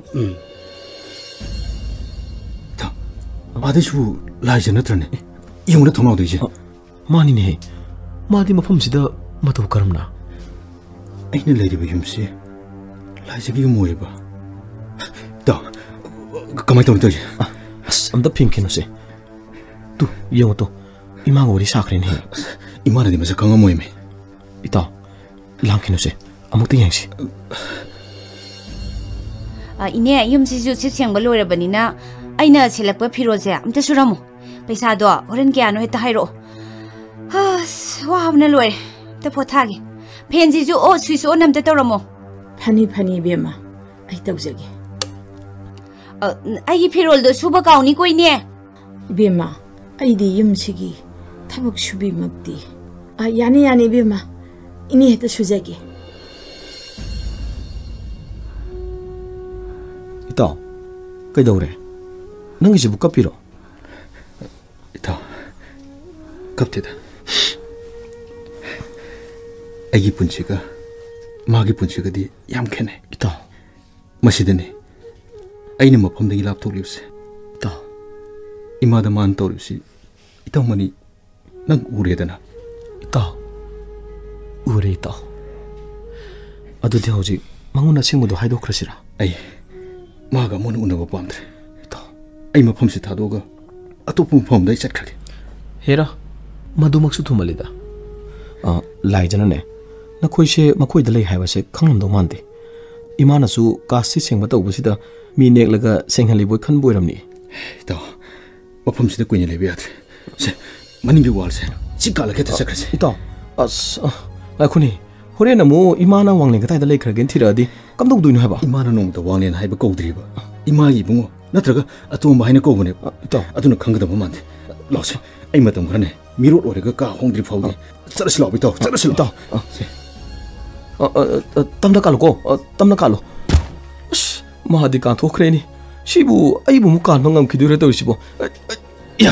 마대수 라이즈 너트네 이용나 통하도 이제 마니네 마디 마품시다 마도 가름나 아이네 레이리베 юм시 라이즈기 뭐해봐 또 가만히 또 이제 암다 핑키노세 또 이용어 또 이마가 우리 사크리네 이마나 되면서 강한 모임에 이따 랑키노세 아무것도 양시 이네 юм시주 시청ba loirabанina aina selakpa phirose amta suramu paisa do horen gyano heta hairo wabna loire ta pothage penji ju o suiso namta toramo phani bema ai tawjage ai phirol do suba kauni koine bema ai di yumsigi tabuk shubi makti yani bema ini heta sujage 이따 그이더래 nang isibu kapiro ita kapteda agi punchiga magi punchiga di yam khene ita masidene aina mafam dagi lap tholiuse ita imada man torisi ita mani nang uredana ita ure ita adudi hoji manguna singmudo haidokhrasira ai maga mon unaba pamdre ai mafamsi thadoga atopu mafamda chatkhage hera madumaksu thumalida laijana nakoise makoida lei haibase khanglamdo mande imana su kasi sengba tawbasida mi neklaga senghali boy khan boiramni ita mafamsi da kuine lebe atre se maningi walse chikala kheta sakrase ita lakhuni horena mo imana wangle ga taida leikhragen thiradi kamdog duinu haba imana nomda wanglen haiba kawdriba imagi bungo natraga atom bahina kawbane ita aduna khangdaba mande lose ai matam khrane mirot orega ka hongdri phawdi charasi labi to charasi ita tamda kalo mahadi ka thokhreni sibu aibu mukal mangam khidure tawsibo ya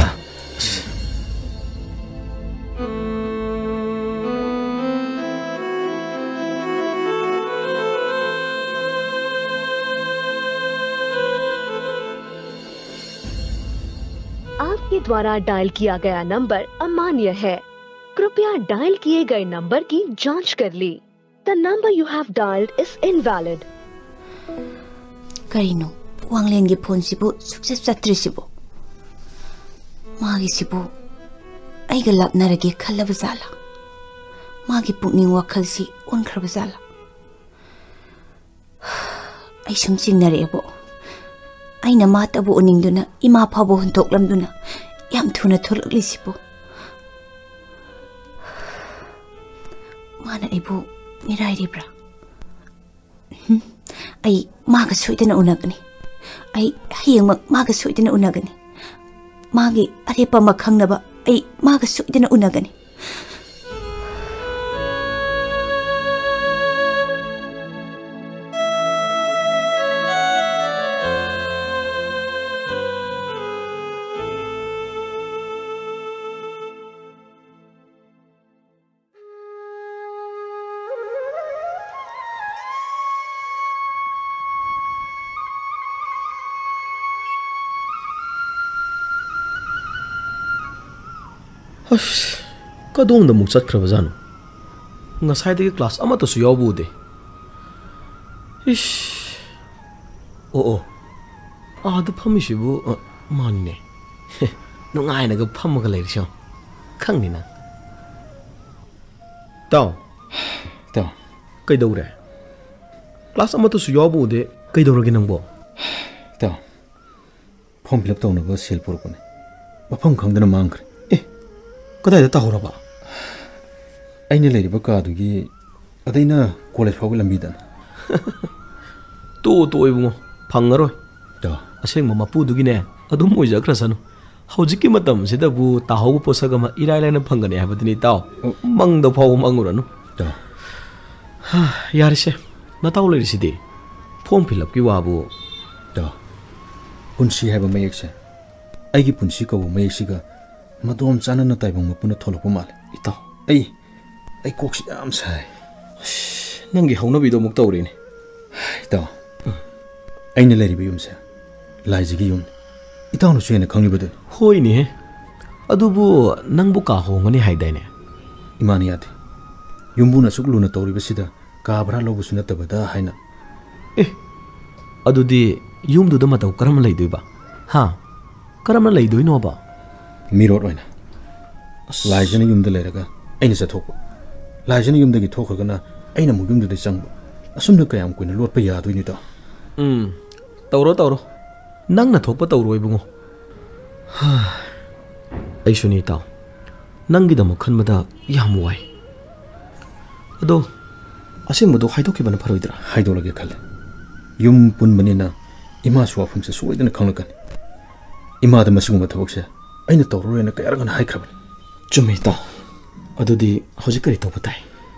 आपके द्वारा डायल किया गया नंबर अमान्य है कृपया डायल किए गए नंबर की जांच कर ली the number you have dialled is invalid करिनो वांगलेन के फोन सिबो सुक्सेस चत्रि सिबो मागी सिबो आइगा लापनारगे खल्लब जाला मागी पुकनिंग वखल सि ओनखरब जाला आई सम सिंगनरेबो aina mata bu oningduna ima phabo huntoklamduna yam thuna tholaklisibо mana ibu nirai ribra ai maga soidana unagani ai hayeng maga soidana unagani magi arepa makhangnaba ai maga soidana unagani ꯑꯁ ꯀꯗꯣꯡꯗ ꯑꯃꯨꯛ ꯆꯠꯈ꯭ꯔꯕꯖꯥꯠꯅꯣ ꯉꯁꯥꯏꯗꯒꯤ ꯀ꯭ꯂꯥꯁ ꯑꯃꯠꯇꯁꯨ ꯌꯥꯎꯕ ꯎꯗꯦ 이씨 아도 팜이시부 맞네 농아이나 그 팜먹을 레이셔 강리나 따 그이도래 클래스 아무것도 여보데 그이도르기 능보 따 폼 필업 떠오는 거 셀 보러거네 폼 강드는 마음 그래 그다이다 따오라봐 아이네 레리버 가두기 어디나 콜레지 파고 람비단 또 이bungo 방가로 아생마 마푸두기네 아도 모이자 그러사노 하우지키 마담시다부 따하고 포사가마 이라이라는 방가네 하버드니 따오 망도 파고 망으라노 야르세 나 따올레리시디 폼 필업기 와부 punsi haiba mayekse aigi punsi ko mayeksiga madom chanana taibong mapuna tholokpa male ita ai koksi am sai nangi hauna bido muk tawrini ita aine leri bi yumse laijigi yum ita no suene khangli bade hoini adubu nangbu ka hongani haidaine imani ate yumbuna sukluna tawri besida ka bra lobu sunata bada haina adudi yumduda matau karam leiduiba ha karam leiduinoba mirot oina laijana yumda leraga aina sa thokpa laijana yumdagi thokhragana aina mu yumda de changba asumna kayam koina lotpa yaduini ta tawro nangna thokpa tawroi bungo ha aishuni taw nangi da mukhanmada yam wai ado asimbudo haidokibana pharoidra haidolage khale yum punbanina ima suafumse suidana khanglakani ima da masuguma thabakse aina tawroena kayaragana haikrabani chumi ta adudi hojikari topatai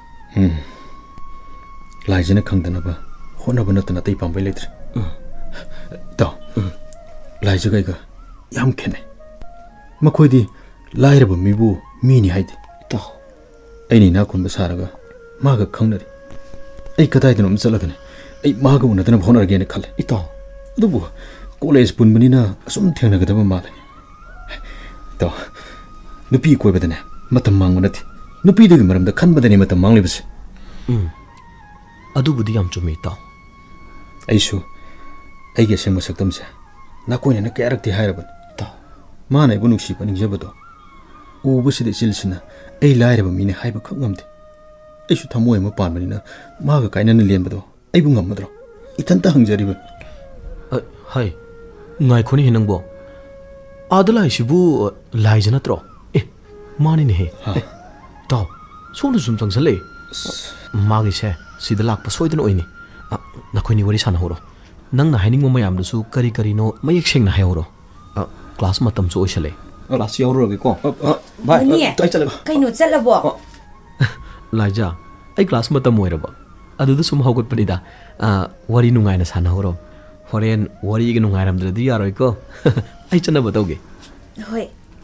laijana khangdanaba honaba natana tai pambai letre ta laijaga ga yam khene makhodi lairaba mibu mini haide ta aini na khunba saraga maga khangnari ai kadai dinum chalagane ai maga unadana bhonarage ne khale ita dubu college punbanina asum thengnagadaba male to nupi koibadane matam mangunati nupi degi maramda khanbadani matam manglibase adubudi yam chumi ta aisu aige sengma saktamse nakoina na kyarakti hairaban ta mana ibu nuksi paningjabado ubuside silsina ai lairaba mine haiba khangamde aisu thamoy ma panbanina maga kainana lenbado aibu ngammadro itanta hangjariba hai ngai khoni hinangbo adalai sibu laijana tro mani ne he ta sonu sum changsale magi se sida lakpa soidana oini nakhoni wari sana horo nangna haining mayam dusu kari no mayek sengna hayoro class matam so oisale class yauroroge ko bye tai chala kaino chalabo laija ai class matam oiraba adudu sum hogot panida wari nungai na sana horo horen wari ge nungai ramdradi yaroi ko ai chana batauge hoi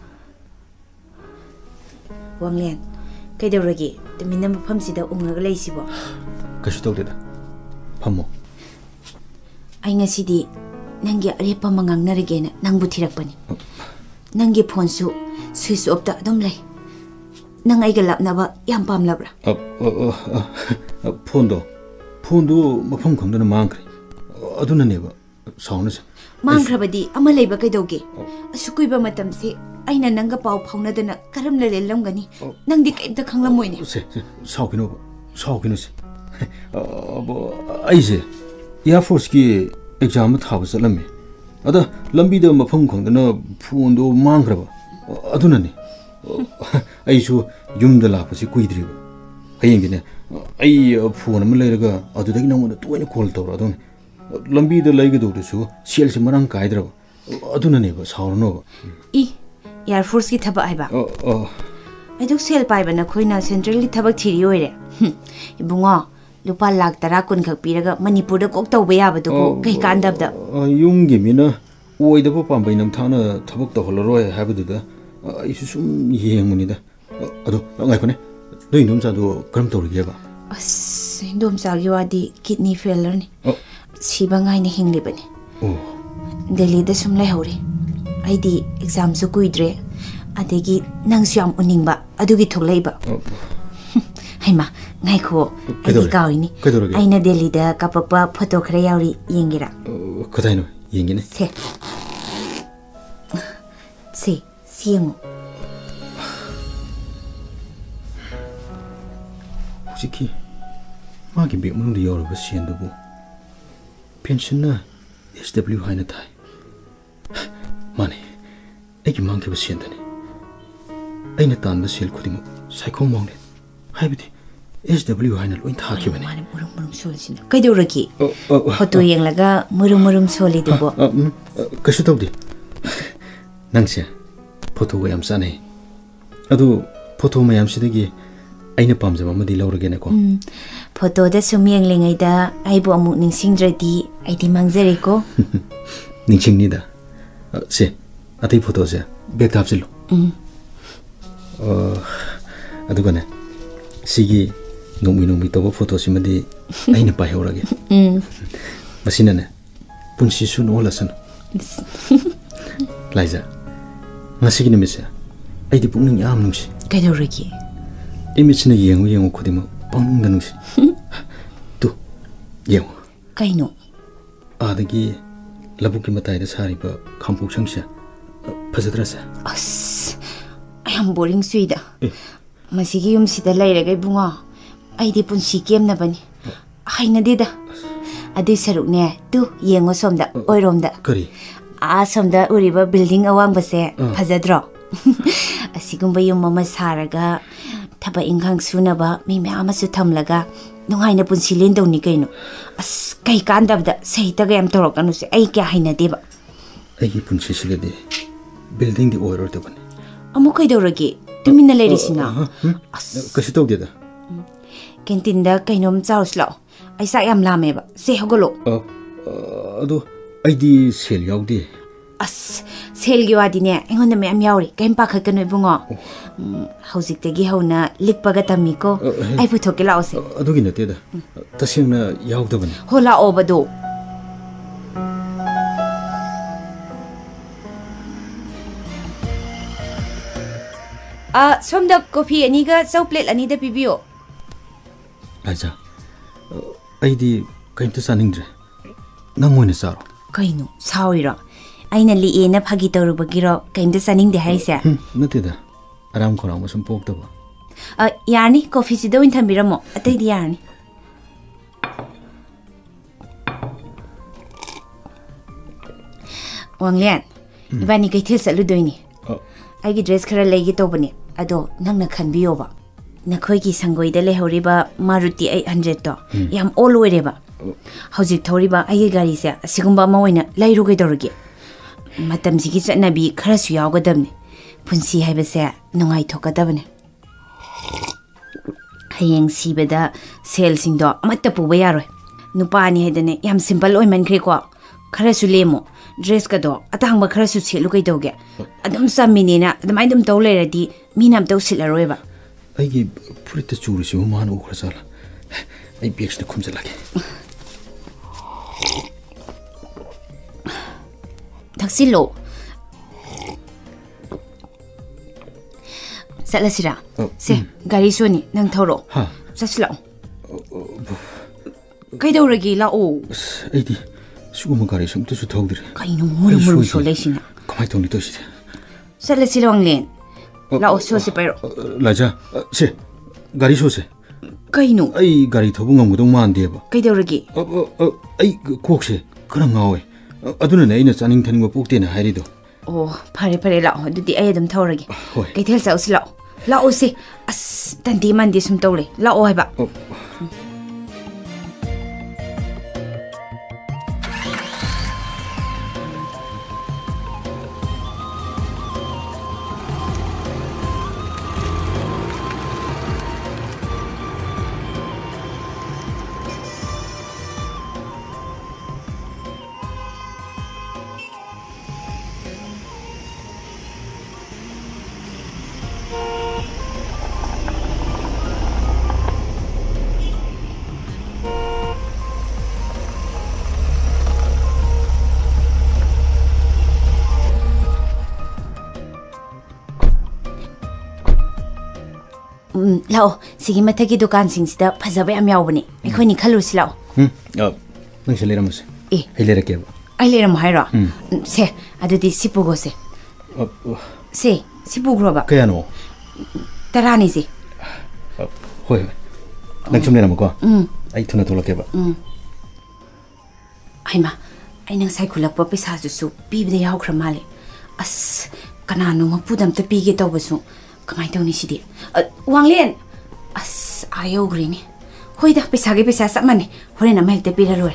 wanglen kaidoragi temina mafam sida ungaga leisibo kasu tawdeda phammo ai ngasidi nangi arepa mangangnarigena nangbu thirakpani nangi phone su switch off ta adum lei nang ai ga lapnaba yam pamlabra phone do mafam khangdana mangkre aduna neba saunase mangkrabadi ama leiba kaidoge asukuiba matamse aina nanga pau phaunadana karamla lelamgani nangdi kaimta khanglamoine saukino se abo aise Air Force ki exam thaba salame ada lambi da mafam khangdana phone do mangraba aduna ne aisu yumda lapasi kuidriba hayengine ai phone ma leiraga adudagi nangona toina call tawra adun lambi da laiga do su sel se marang kaidra aduna ne ba saurno I Air Force ki thaba aiba aiduk sel pai bana khoina central li thabak thiri oire ibungo lupa lakh tara kun khak piraga manipur da kok tawba yabadu ko kai kandab da yumgi mina oida ba pambai nam thana thabak to holoroi habadu da isu sum yengmuni da ado ngai khone doi nom sa do karam tawrige ba as dom sa gi wadi kidney failure ni sibangai ne hinglibani Delhi da sum lai hore aidi exam su kuidre adegi nang su yam uningba adugi thoklaiba haima ngai kho ai kauni aina Delhi da kapakpa photo khare yauri yengira kadai no yengine se siengo Siki magi bek munung di yoro ba sian do bu pension na SW haina thai mane eki mang ke ba sian dani aina tan ba sel khuding saikong mong ne haibidi SW haina loin tha ke bani mane murum sol sin kai do raki photo yeng laga murum soli do bo kasu tawdi nangse photo wa yam sane adu photo mayam sidagi aina pamjam amadi laurage ne ko photo da sumyeng lengai da aibo amuk ningsing dradi aidi mangjare ko ningsing ni da se atai photo se bek tapsilo adu gane sigi nongmi to photo simadi aina pai horage masina ne punsi sun olasan Liza ngasi ni mesa aidi pungning yam nungsi kaidoragi image na yengu khudimo pang nanungsi tu yengu kaino adagi labuki matai da sari ba khampuk sangsa phajadrasa as I am boring suida masigi yum sida lairagai bunga aidi punsi kem na bani haina dida adi saruk ne tu yengo somda oiromda kari somda uriba building awang base phajadro asigumba yum mama saraga thaba inghang sunaba mi mama su thamlaga nungaina punsi len dawni kaino as kai kandabda seita ga yam torokanu se ai kya haina deba ai punsi sigade building di oiro to bani amu kai dawragi tumina lerisina as kasu tawdeda canteen da kainom chauslo ai sa yam lameba se hogolo adu aidi sel yaudi as sel gi wadine engon me am yauri kaim pa khakano bungo hauzik tegi hauna likpaga tamiko ai puthoke laose adu gi nate da tasingna yaudda bani hola obado somda coffee aniga chow plate ani da pibio Liza aidi kaimta saningdre nangoine saro kaino sawira aina li ena phagi torubagiro kaimta saningde haisa nateda aram khorang sum poktaba yani coffee sida win thambiramo atai di yani Wanglian ibani kai thil salu doini ai gi dress khara legi to bani ado nangna khanbiyo ba nakhoi gi sangoi da le horiba Maruti 800 to yam all wereba hojik thoriba ai gari se asigumba mawoina lairu gai dorgi matam sigi chanabi khara su yawgadamne punsi haibase nungai thokadabne hayeng sibeda sel singdo amatta puba yaroi nupani hedane yam simple oi man khre ko khara su lemo dress ka do atangba khara su selu kai doge adum saminina adumai dum to leradi minam to silaroiba aigi purita churi si man u khasala ai bex na khumjalage Taksilo Salasira se gari soni nang thoro ha sasla kai dawragi la o aidi suguma gari sum tu su thawdir kai no muru so lesina kamai toni to si Salasira wanglen la o so se pero Liza se gari so se kai no ai gari thobu ngamgudong man deba kai dawragi ai kokse kara ngawe aduna ne ina chaning thaning pokte na hairido oh pare la dudi ai adum thawragi kai thel sa usla la o se as tandi mandi sum tawle la o haiba ꯂꯥꯛꯑꯣ ꯁꯤꯒꯤ ꯃꯊꯛꯀꯤ ꯗꯨꯀꯥꯟꯁꯤꯡꯁꯤꯗ ꯐꯖꯕ ꯌꯥꯝ ꯌꯥꯎꯕꯅꯤ ꯑꯩꯈꯣꯏꯅꯤ ꯈꯜꯂꯨꯁꯤ ꯂꯥꯛꯑꯣ ꯅꯪꯁꯦ ꯂꯩꯔꯝꯃꯁꯦ ꯑꯦ ꯑꯩ ꯂꯩꯔꯛꯀꯦꯕ ꯑꯩ ꯂꯩꯔꯝꯃꯣ ꯍꯥꯏꯔꯣ ꯁꯦ ꯑꯗꯨꯗꯤ ꯁꯤ ꯄꯨꯈꯣꯁꯦ ꯁꯦ ꯁꯤ ꯄꯨꯈ꯭ꯔꯣꯕ ꯀꯌꯥꯅꯣ 10ꯅꯤ ꯁꯦ ꯍꯣꯏ ꯍꯣꯏ ꯅꯪ ꯁꯨꯝ ꯂꯩꯔꯝꯃꯣꯀꯣ ꯑꯩ ꯊꯨꯅ ꯊꯣꯛꯂꯛꯀꯦꯕ ꯍꯩꯃꯥ ꯑꯩꯅ ꯉꯁꯥꯏ ꯈꯨꯜꯂꯛꯄ ꯄꯩꯁꯥꯗꯨꯁꯨ ꯄꯤꯕꯗ ꯌꯥꯎꯈ꯭ꯔ ꯃꯥꯜꯂꯦ ꯑꯁ ꯀꯅꯥꯅꯣ ꯃꯄꯨꯗ ꯑꯝꯇ ꯄꯤꯒꯦ ꯇꯧꯕꯁꯨ ꯀꯃꯥꯏꯅ ꯇꯧꯅꯤ ꯁꯤꯗꯤ ꯋꯥꯡꯂꯦꯟ ꯑꯁ ꯌꯧꯈ꯭ꯔꯦꯅꯦ ꯍꯣꯏꯗ ꯄꯩꯁꯥꯒꯤ ꯄꯩꯁꯥ ꯆꯞ ꯃꯥꯟꯅꯩ ꯍꯣꯔꯦꯟ ꯑꯃ ꯍꯦꯛꯇ ꯄꯤꯔ ꯂꯣꯏꯔꯦ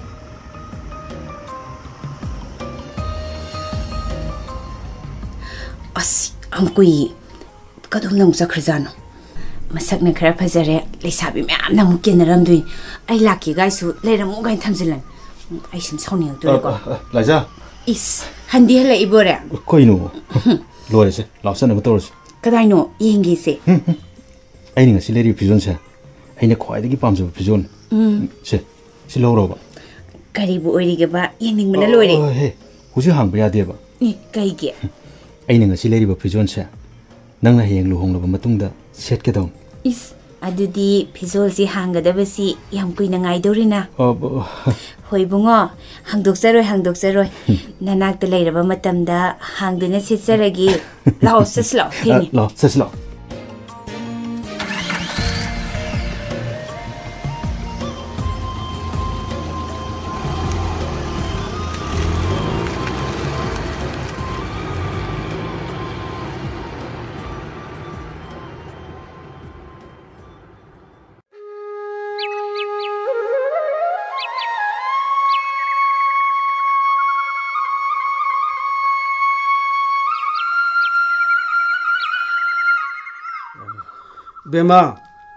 ꯑꯁ ꯌꯥꯝ ꯀꯨꯏꯌꯦ ꯀꯗꯣꯝꯗ ꯑꯃꯨꯛ ꯆꯠꯈ꯭ꯔꯖꯥꯠꯅꯣ ꯃꯁꯛꯅ ꯈꯔ ꯐꯖꯔꯦ ꯂꯩꯁꯥꯕꯤ ꯃꯌꯥꯝꯅ ꯑꯃꯨꯛ ꯀꯦꯟꯅꯔꯝꯗꯣꯏꯅꯤ ꯑꯩ ꯂꯥꯛꯀꯦꯒꯥꯏꯁꯨ ꯂꯩꯔꯝꯃꯨ ꯒꯥꯏꯅ ꯊꯝꯖꯤꯜꯂꯅꯤ ꯑꯩ ꯁꯨꯝ ꯁꯥꯎꯅꯤꯡꯉꯛꯇꯣꯏꯀꯣ ꯂꯥꯏꯖꯥ ꯏꯁ ꯍꯟꯗꯤ ꯍꯜꯂꯛꯏꯕꯣꯔꯦ ꯀꯩꯅꯣ ꯂꯣꯏꯔꯁꯦ ꯂꯥꯎ ꯆꯠꯅꯕ ꯇꯧꯔꯁꯤ ꯀꯗꯥꯏꯅꯣ ꯌꯦꯡꯒꯦꯁꯦ ꯑꯩꯅ ꯉꯁꯤ ꯂꯩꯔꯤꯕ ꯐꯤꯖꯣꯜꯁꯦ ꯑꯩꯅ ꯈ꯭ꯋꯥꯏꯗꯒꯤ ꯄꯥꯝꯖꯕ ꯐꯤꯖꯣꯜ ꯁꯤ ꯂꯧꯔꯣꯕ ꯀꯔꯤꯕꯨ ꯑꯣꯏꯔꯤꯒꯕ ꯌꯦꯡꯅꯤꯡꯕꯅ ꯂꯣꯏꯔꯦ ꯍꯧꯖꯤꯛ ꯍꯥꯡꯕ ꯌꯥꯗꯦꯕ ꯀꯩꯒꯤ ꯑꯩꯅ ꯉꯁꯤ ꯂꯩꯔꯤꯕ ꯐꯤꯖꯣꯜꯁꯦ ꯅꯪꯅ ꯍꯌꯦꯡ ꯂꯨꯍꯣꯡꯂꯕ ꯃꯇꯨꯡꯗ ꯁꯦꯠꯀꯗꯧꯅꯤ ꯏꯁ ꯑꯗꯨꯗꯤ ꯐꯤꯖꯣꯜꯁꯤ ꯍꯥꯡꯒꯗꯕꯁꯤ ꯌꯥꯝ ꯀꯨꯏꯅ ꯉꯥꯏꯗꯧꯔꯤꯅ ꯍꯣꯏ ꯕꯨꯡꯉꯣ ꯍꯥꯡꯗꯣꯛꯆꯔꯣꯏ ꯅꯅꯥꯛꯇ ꯂꯩꯔꯕ ꯃꯇꯝꯗ ꯍꯥꯡꯗꯨꯅ ꯁꯦꯠꯆꯔꯒꯦ ꯂꯥꯛꯑꯣ ꯆꯠꯁꯤ ꯂꯥꯛꯑꯣ ꯊꯦꯡꯉꯦ ꯂꯥꯛꯑꯣ ꯆꯠꯁꯤ ꯂꯥꯛꯑꯣ Bema,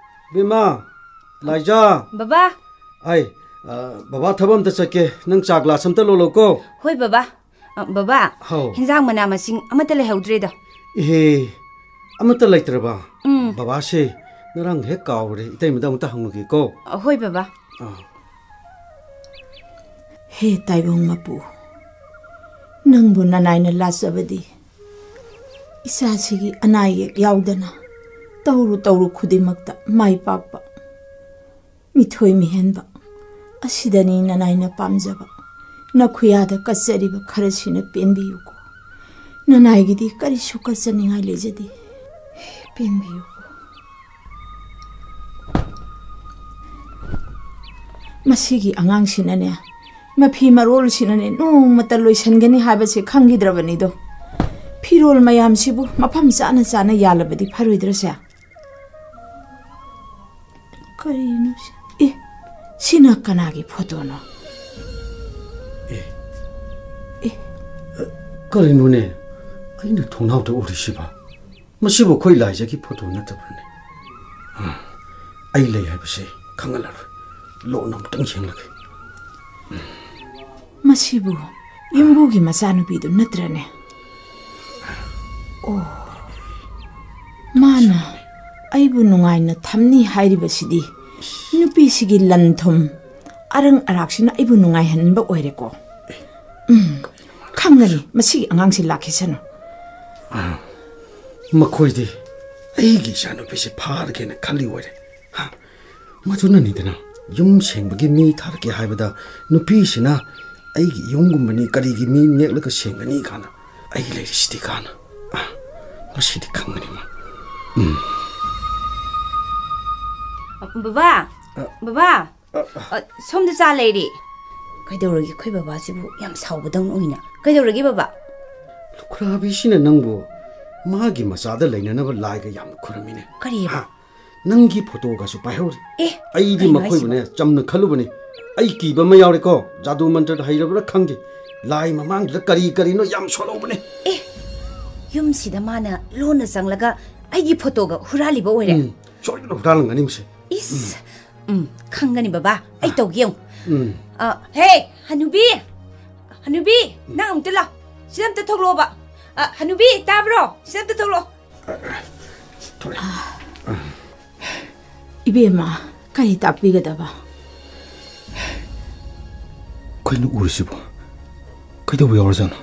Laija. Baba. Ai, Baba thabam ta chake nang chakla samta lolo ko. Hoi Baba. Baba. Hinjang mana masing amata lehaudre da. Eh, amata laitraba. Baba se narang he kawre itai madam ta hangnugi ko. Hoi Baba. He taibong mapu. Nang bu nanay na lasabadi. Isa sigi anay yaudana. Tauru khudimakta mai pakpa mithoi mihenba asidani nanaina pamjaba nakhuyada kasariba kharasina penbiyuko nanaigidi karisu kasaningai lejadi penbiyuko masigi angang sinane mafi marol sinane nongmata loisangani habase khangidrabani do firol mayam sibu mafam chana yalabadi pharoidrasa Karino sina kanagi photo no Karino ne aina thonau ta urishiba masibo khoi laija ki photo na tabane ai lei habase khangala lo nam tang henglake masibo imbu gi masanu bidu natrane oh mana aibu nungaina thamni hairibasidi nupi sigi lanthum arang araksina aibu nungai hanba oireko khangani masigi angangsi lakhisano makoidi aigi sanu pisi phar ke na khali oire ha matuna ni dana yum sengbagi mi tharke haibada nupi sina aigi yungumani karigi mi neklaka sengani kana aigi lerisiti kana masidi khangani ma Baba, somda cha leiri. Kaidoragi khoi baba sibu yam saubadang oina. Kaidoragi baba. Lukhrabi sina nangbo magi masada lainanaba laiga yam khuramine. Kari ba? Nangi photo ga su paihori. Ai di makhoi bane chamna khalu bane. Ai ki ba ma yaure ko jadu mantra hairabra khangge. Lai mamang da kari no yam solo bane. Yum sida mana lona sanglaga ai gi photo ga hurali ba oire. Choi no huralang ani mse. Is khangani baba ai tawgyong hey hanubi nang amta la sidam ta thoklo ba hanubi tabro sidam ta thoklo ibema kai tapi gadaba kainu urisibo kaido yawarjana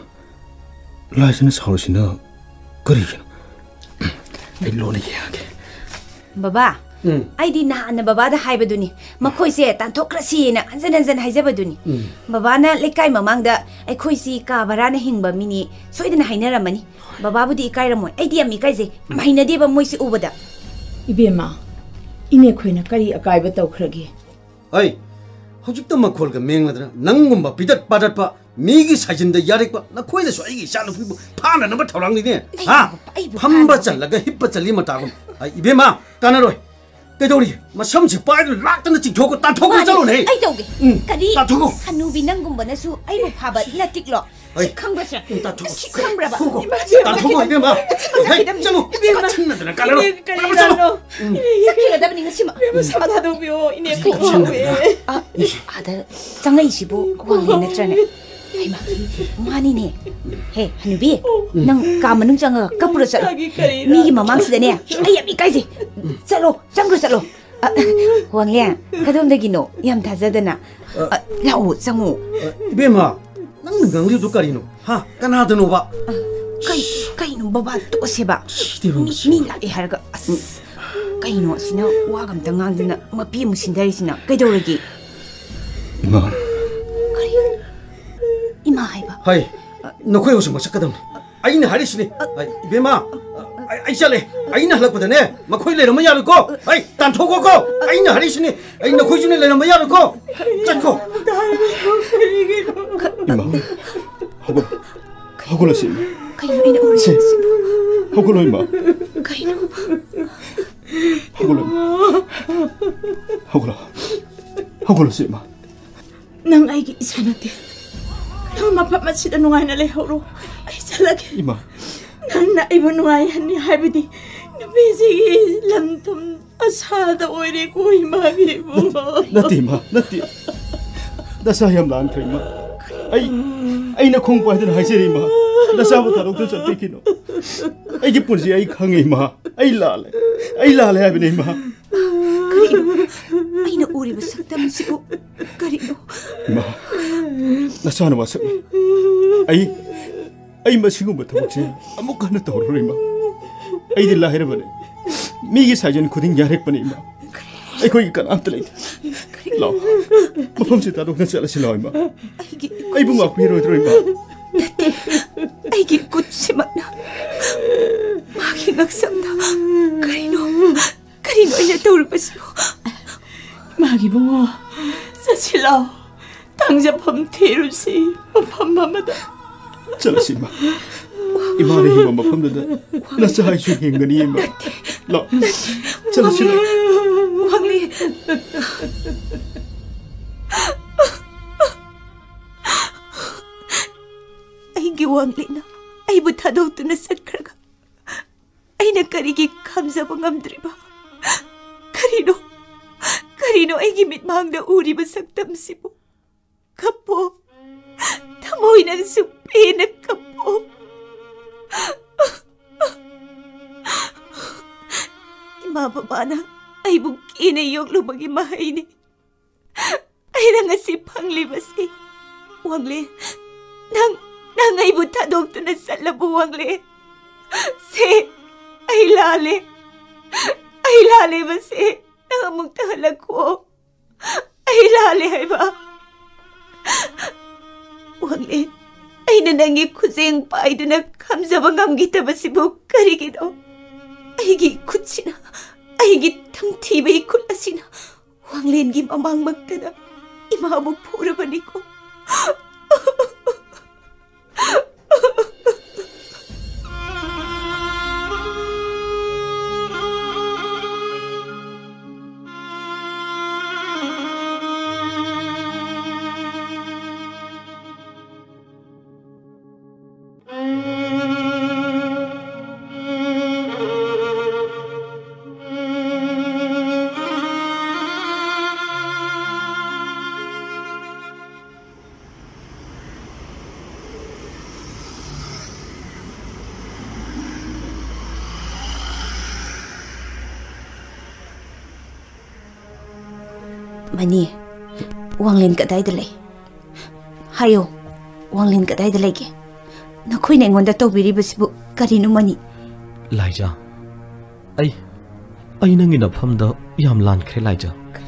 laisina saurusina karigina ai lona yage बाबा आइदी नाना बाबादा हाइबदुनी मखोइसे तानथोक्रसीना हंजन हंजन हाइजबदुनी बाबाना लेकाई ममांगदा अखोइसी का बराना हिंगबा मिनी सोइदना हाइनरमनी बाबाबुदी इकाइरमोय आइदी अमी काइजे माइनदेबा मोइसे उबदा इबेमा इने खोइना करी अकाइबा तौखरगे आई हौजिक मखोल का मेंगदना नंगुम पिदत पादत पा मीगी साइजन यारेक ना खोइद सोइगी चालु फिबु फाना नंबर थौरांगनी हा फंबा चलगा हिप्पा चली मतागम आई इबेमा तानरोय कदौरी मसम से पाइद लाक्तन चिथोको ताथोको चलो नै आई तौगे करी ताथोको हनुबी नंगुम्बनसु आइबु फाबा नतिक्लो खंगबस ताथोको खंब्राबा ताथोको इबेमा हे चलो छन्नदना कालरो चलो सखिगदबनि ngसिमा सादा दोबियो इने खोवे आदा चंगैसिबु वांगे नत्रने आइमा मानी ने हे हनुबी नंग कामनु चंग कपुर चल मीगी ममांग सिदने आई अमी काइजे चलो चंगु चलो वांगले कदोमदगिनो याम थाजदना लाओ चंगु इबेमा नंग गंगली दु करिनो हा कनादनो बा कइनो बाबा तोसेबा मी लाए हरगा अस कइनो सिना वागम तंगांगदना मपी मुसिंदरिसिना कइदौरगी इमा इमा हाइबा हाय नखोय होसु मसकदम आइना हारिसिने इबेमा आई चले आइना हलकपदने मखोय लेरम यारुको हाय तानथोको को आइना हारिसिने आई नखोय जुने लेरम यारुको चनको इमा हगोला से कइनो इना उरसे हगोला इमा कइनो हगोला से इमा नंग आइगी इसानते नंग मफम मसिदा नुगाइना लेहौरो आई चलगे इमा नंग ना इबो नुगाइ हन्नी हाइबदी नबेजिगी लमथम असादा ओइरे को इमागी बो नती इमा नती दसा यम लान खैमा आई ना खोंग पादन हाइसेरी इमा दसा बता डॉक्टर चलते किनो आई की पुंजी आई खंगे इमा आई लाले हाइबने इमा आइना उरी बसक्तम सिबु करिनो इमा नसाना वासक आई मसिगुम थबकसे अमुक हन तौरो इमा आई दि लाहेर बने मीगी साइजन खुदिंग यारेक बने इमा आई कोई कनामत लेते लाओ मफम से तारो न चला सिलाओ इमा आई बुंगा फिरो इमा आई की कुछ सिमना मागी नक्समदा करिनो इना तौर बसिबु मागी बुंगो ससिलाओ 당자펌 테루시 펌마마다 चलसिमा इमाने हिमा मफमददा नसा हाइसु हिंगनी इमा ला चलसिला वांगली आइगी वांगलीना आइबु थादौतुना सटखरगा आइना करिगी खमजबा ngamdriba करिनो आइगी मिटमांगदा उरिबा सक्तमसिबु कपो थमोइना सुपेना कपो इमा बाबाना आइबु केने योगलुबगी माहाइने आइना ngasi fanglibasi वांगले नंग आइबु थादोक्तुना सल्लबु वांगले से आई लाले बसे नंग अमुक तहलको आई लाले हाइबा वांगले आइना नंगी खुजेंग पाइदुना खमजबा ngamgittabasibu karigido आइगी खुदसिना आइगी थमथीबै खुद असिना वांगलेनगी ममांगमक्तदा इमाबु फुरबनिको मनी वांगलिन कदाइदा ले हायो वांगलिन कदाइदा लेगे नखोइने ngonda तौबिरिबसिबु करिनु मनी लाइजा आई ai nang ina phamda yam lan khre laija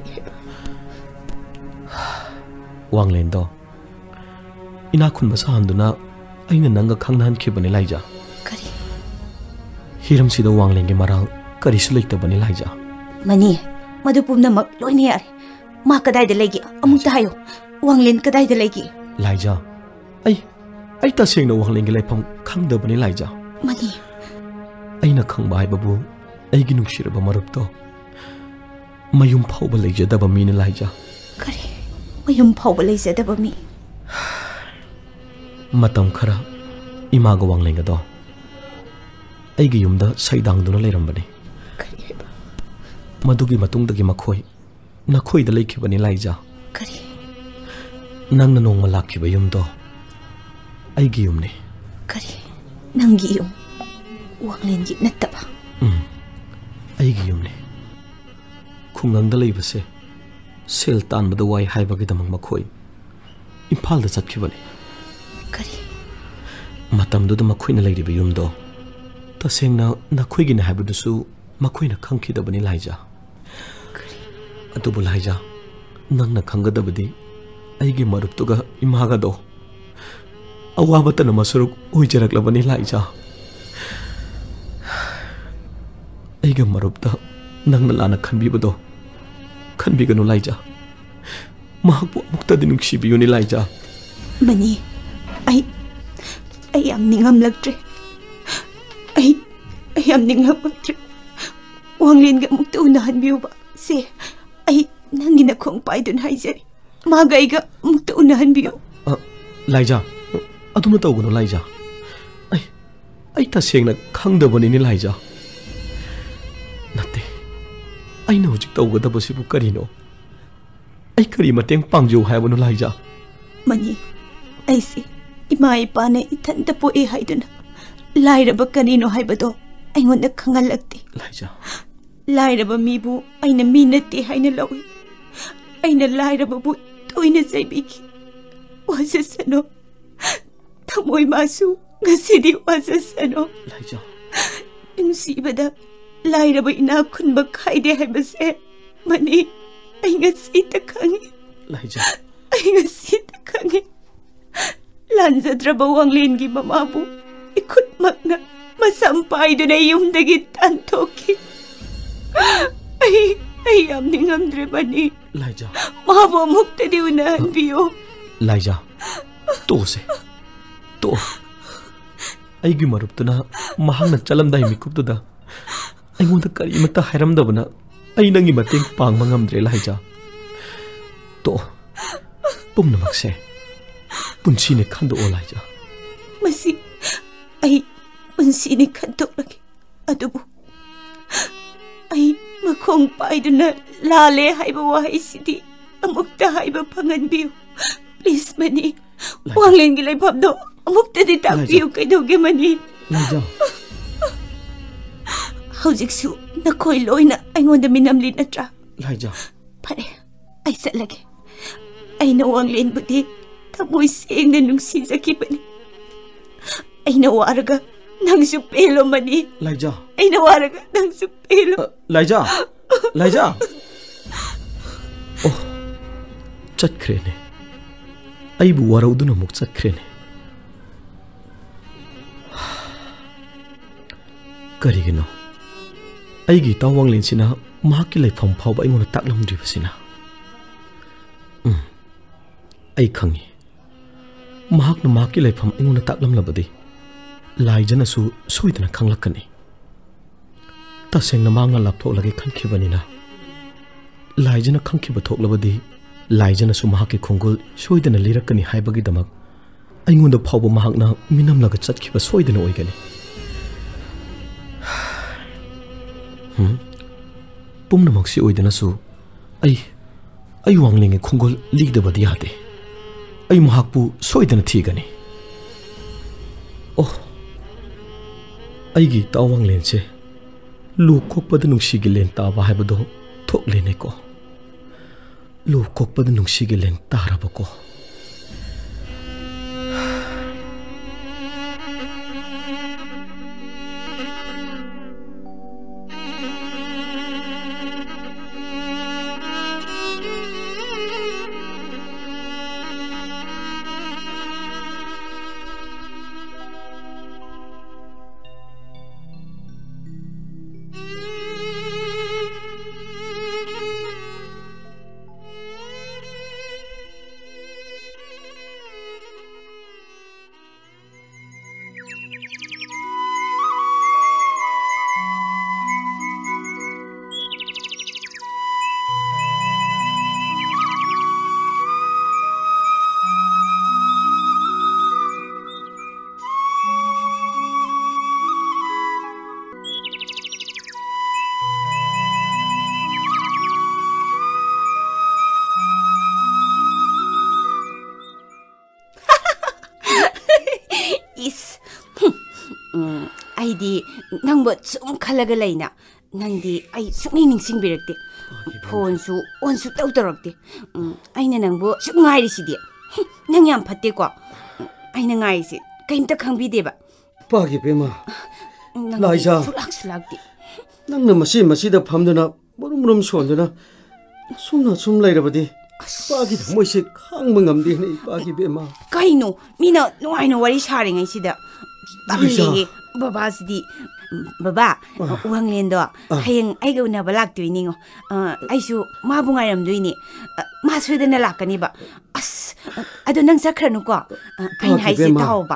wanglen do ina khun ba sanduna aina nanga khangnan khibani laija kari hiram sida wanglen ge marang kari sulaita bani laija mani madu pumna mak loine yar ma kadai de legi amuk ta hayo wanglen kadai de legi laija ai ta sengna wanglen ge laifam khangda bani laija mani aina khangba hai babu ai gi nungshiraba marup to mayum phauba leijadaba mi ne laija kari mayum phauba leijadaba mi matam khara ima ga wanglen ga do ai gi yumda saidang duna leirambani kari madugi matungdagi makhoi nakhoi da leikibani laija kari nangna nongma lakhiba yumdo ai gi yumne kari nangi yum wanglen gi nattaba ai gi yumne khungangda leibase sel tanbada wai haibagi damang makhoi imphal da chatkibani kari matamduda makhoina leiriba yumdo tasengna nakhoigi na habudusu makhoina khangkhidabani laija atubu laija nangna khangadabadi aigi maruptuga imaga do awabatana masuruk oijaraklabani laija aiga marupta nangna lana khanbibado khanbiganu laija mahakbu muktadi nungshibiyuni laija mani ai am ningam lagtre ai am ningam lagtre wanglen ga mukta unahan biuba se ai nangina khong paidun haijari maga aiga mukta unahan biu laija aduna tawgunu laija ai tasengna khangdabani ni laija nate aina hojik tawgadabasibu karino ai kari mateng pangjo haibanu laija mani aisi ima ipane ithanta po e haiduna lairaba kanino haibado aingonda khangalakti laija lairaba mibu aina minati haina lawi aina lairaba bu toina saibiki wasasano thamoi masu ngasidi wasasano laija nungsibada lairaba ina khunba khaide haibase mani ai ngasi ta khangi laija ai ngasi ta khangi lanzadraba wanglen gi mamabu ikut makna masam paiduna yumdagi tantoki ai am ningamdre bani laija mabu mukta di unahan biyo laija to ai gi maruptuna mahangna chalamdai mikuptuda aingonda kari mata hairamdabana ai nangi mateng pangma ngamdre laija to pumnamakse punsine khando olaija masi ai punsine khando lagi adubu ai makhong paiduna lale haiba wahai sidi amukta haiba phangan biu please mani wanglen gi lai bhabdo amukta di tak biu kaidoge mani laija hojiksu nakhoi loina aingonda minamli natra laija pare ai satlage aina wanglen budi thamoi sengna nungsijaki aina waraga nangsu pelo mani laija aina waraga nangsu pelo laija oh chatkrene aibu warauduna muk chatkrene karigino aigi tawanglen sina mahaki laifam phawba aingona taklamdribasina ai khangi mahakna mahaki laifam aingona taklamlabadi laijana su soidana khanglakani tasengna manga lapthoklage khankibanina laijana khangkiba thoklabadi laijana su mahaki khongul soidana lirakani haibagi damak aingonda phawba mahakna minamlaga chatkiba soidana oigani pumnamaksi oidana su ai wanglinge khongol ligdabadi yade ai mahakpu soidana thigani oh aigi tawanglenche lu kokpada nungsigi len taba haibado thoklene ko lu kokpada nungsigi len tarabako ꯅꯪꯕꯨ ꯁꯨꯝ ꯈꯜꯂꯒ ꯂꯩꯅ ꯅꯪꯗꯤ ꯑꯩ ꯁꯨꯛꯅꯤꯡ ꯅꯤꯡꯁꯤꯡꯕꯤꯔꯛꯇꯦ ꯐꯣꯟꯁꯨ ꯑꯣꯟꯁꯨ ꯇꯧꯔꯛꯇꯦ ꯑꯩꯅ ꯅꯪꯕꯨ ꯁꯨꯛ ꯉꯥꯏꯔꯤꯁꯤꯗꯤ ꯅꯪ ꯌꯥꯝ ꯐꯠꯇꯦꯀꯣ ꯑꯩꯅ ꯉꯥꯏꯔꯤꯁꯤ ꯀꯩꯝꯇ ꯈꯪꯕꯤꯗꯦꯕ ꯄꯥꯒꯤ ꯕꯦꯃꯥ ꯂꯥꯏꯖꯥ ꯁꯨꯛꯂꯥꯛꯁꯨ ꯂꯥꯛꯇꯦ ꯅꯪꯅ ꯃꯁꯤꯗ ꯐꯝꯗꯨꯅ ꯃꯔꯨꯝ ꯁꯣꯟꯗꯨꯅ ꯁꯨꯝꯅ ꯁꯨꯝ ꯂꯩꯔꯕꯗꯤ ꯏꯄꯥꯒꯤ ꯊꯃꯣꯏꯁꯦ ꯈꯥꯡꯕ ꯉꯝꯗꯦꯅꯦ ꯏꯄꯥꯒꯤ ꯕꯦꯃꯥ ꯀꯩꯅꯣ ꯃꯤꯅ ꯅꯨꯡꯉꯥꯏꯅ ꯋꯥꯔꯤ ꯁꯥꯔꯤꯉꯩꯁꯤꯗ ꯇꯜꯂꯦꯍꯦ ꯕꯕꯥꯁꯤꯗꯤ ꯕꯕꯥ ꯋꯥꯡꯂꯦꯟꯗꯣ ꯍꯌꯦꯡ ꯑꯩꯒ ꯎꯅꯕ ꯂꯥꯛꯇꯣꯏꯅꯤꯉꯣ ꯑꯩꯁꯨ ꯃꯥꯕꯨ ꯉꯥꯏꯔꯝꯗꯣꯏꯅꯦ ꯃꯥ ꯁꯣꯏꯗꯅ ꯂꯥꯛꯀꯅꯤꯕ ꯑꯁ ꯑꯗꯣ ꯅꯪ ꯆꯠꯈ꯭ꯔꯅꯨꯀꯣ ꯑꯩꯅ ꯍꯥꯏꯁꯤ ꯇꯥꯎꯕ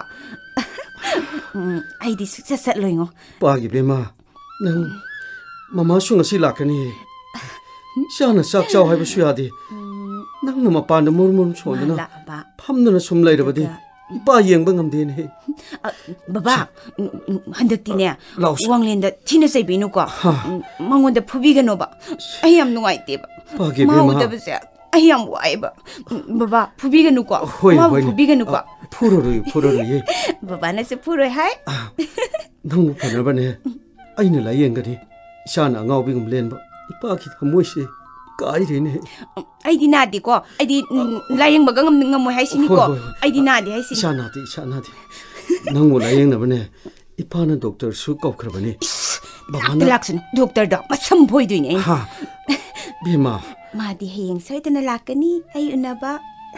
ꯑꯩꯗꯤ ꯁꯨꯡꯆꯠ ꯆꯠꯂꯣꯏꯉꯣ ꯄꯥꯒꯤ ꯕꯦꯃꯥ ꯅꯪ ꯃꯃꯥꯁꯨ ꯉꯁꯤ ꯂꯥꯛꯀꯅꯤ ꯏꯆꯥꯅ ꯆꯥꯛ ꯆꯥꯎ ꯍꯥꯏꯕꯁꯨ ꯌꯥꯗꯦ ꯅꯪꯅ ꯃꯄꯥꯟꯗ ꯃꯔꯨꯝ ꯁꯣꯟꯗꯨꯅ ꯐꯝꯗꯨꯅ ꯁꯨꯝ ꯂꯩꯔꯕꯗꯤ ꯏꯄꯥ ꯌꯦꯡꯕ ꯉꯝꯗꯦꯅꯦ ꯕꯕꯥ ꯍꯟꯗꯛꯇꯤꯅꯦ ꯋꯥꯡꯂꯦꯟꯗ ꯊꯤꯅ ꯆꯩꯕꯤꯅꯨꯀꯣ ꯃꯉꯣꯟꯗ ꯐꯨꯕꯤꯒꯅꯣꯕ ꯑꯩ ꯌꯥꯝ ꯅꯨꯡꯉꯥꯏꯇꯦꯕ ꯃꯥ ꯎꯗꯕꯁꯦ ꯑꯩ ꯌꯥꯝ ꯋꯥꯏꯑꯦꯕ ꯕꯕꯥ ꯐꯨꯕꯤꯒꯅꯨꯀꯣ ꯃꯥꯕꯨ ꯐꯨꯕꯤꯒꯅꯨꯀꯣ ꯐꯨꯔꯣꯏ ꯕꯕꯥꯅꯁꯨ ꯐꯨꯔꯣꯏ ꯍꯥꯏ ꯅꯪꯕꯨ ꯐꯅꯕꯅꯦ ꯑꯩꯅ ꯂꯥꯏꯌꯦꯡꯒꯅꯤ ꯏꯆꯥꯅ ꯑꯉꯥꯎꯕꯤꯒꯨꯝ ꯂꯦꯟꯕ ꯏꯄꯥꯒꯤ ꯊꯃꯣꯏꯁꯦ ꯀꯥꯏꯔꯦꯅꯦ ꯑꯩꯗꯤ ꯅꯥꯗꯦꯀꯣ ꯑꯩꯗꯤ ꯂꯥꯏꯌꯦꯡꯕꯒ ꯉꯝꯃꯣꯏ ꯍꯥꯏꯁꯤꯅꯤꯀꯣ ꯑꯩꯗꯤ ꯅꯥꯗꯦ ꯍꯥꯏꯁꯤꯅꯤ ꯏꯆꯥ ꯅꯥꯗꯦ ꯅꯪꯕꯨ ꯂꯥꯏꯌꯦꯡꯅꯕꯅꯦ ꯏꯄꯥꯅ ꯗꯣꯛꯇꯔꯁꯨ ꯀꯧꯈ꯭ꯔꯕꯅꯤ ꯂꯥꯛꯁꯅꯨ ꯗꯣꯛꯇꯔꯗꯣ ꯃꯁꯝ ꯐꯣꯏꯗꯣꯏꯅꯦ ꯑꯩ ꯕꯦꯃꯥ ꯃꯥꯗꯤ ꯍꯌꯦꯡ ꯁꯣꯏꯗꯅ ꯂꯥꯛꯀꯅꯤ ꯑꯩ ꯎꯅꯕ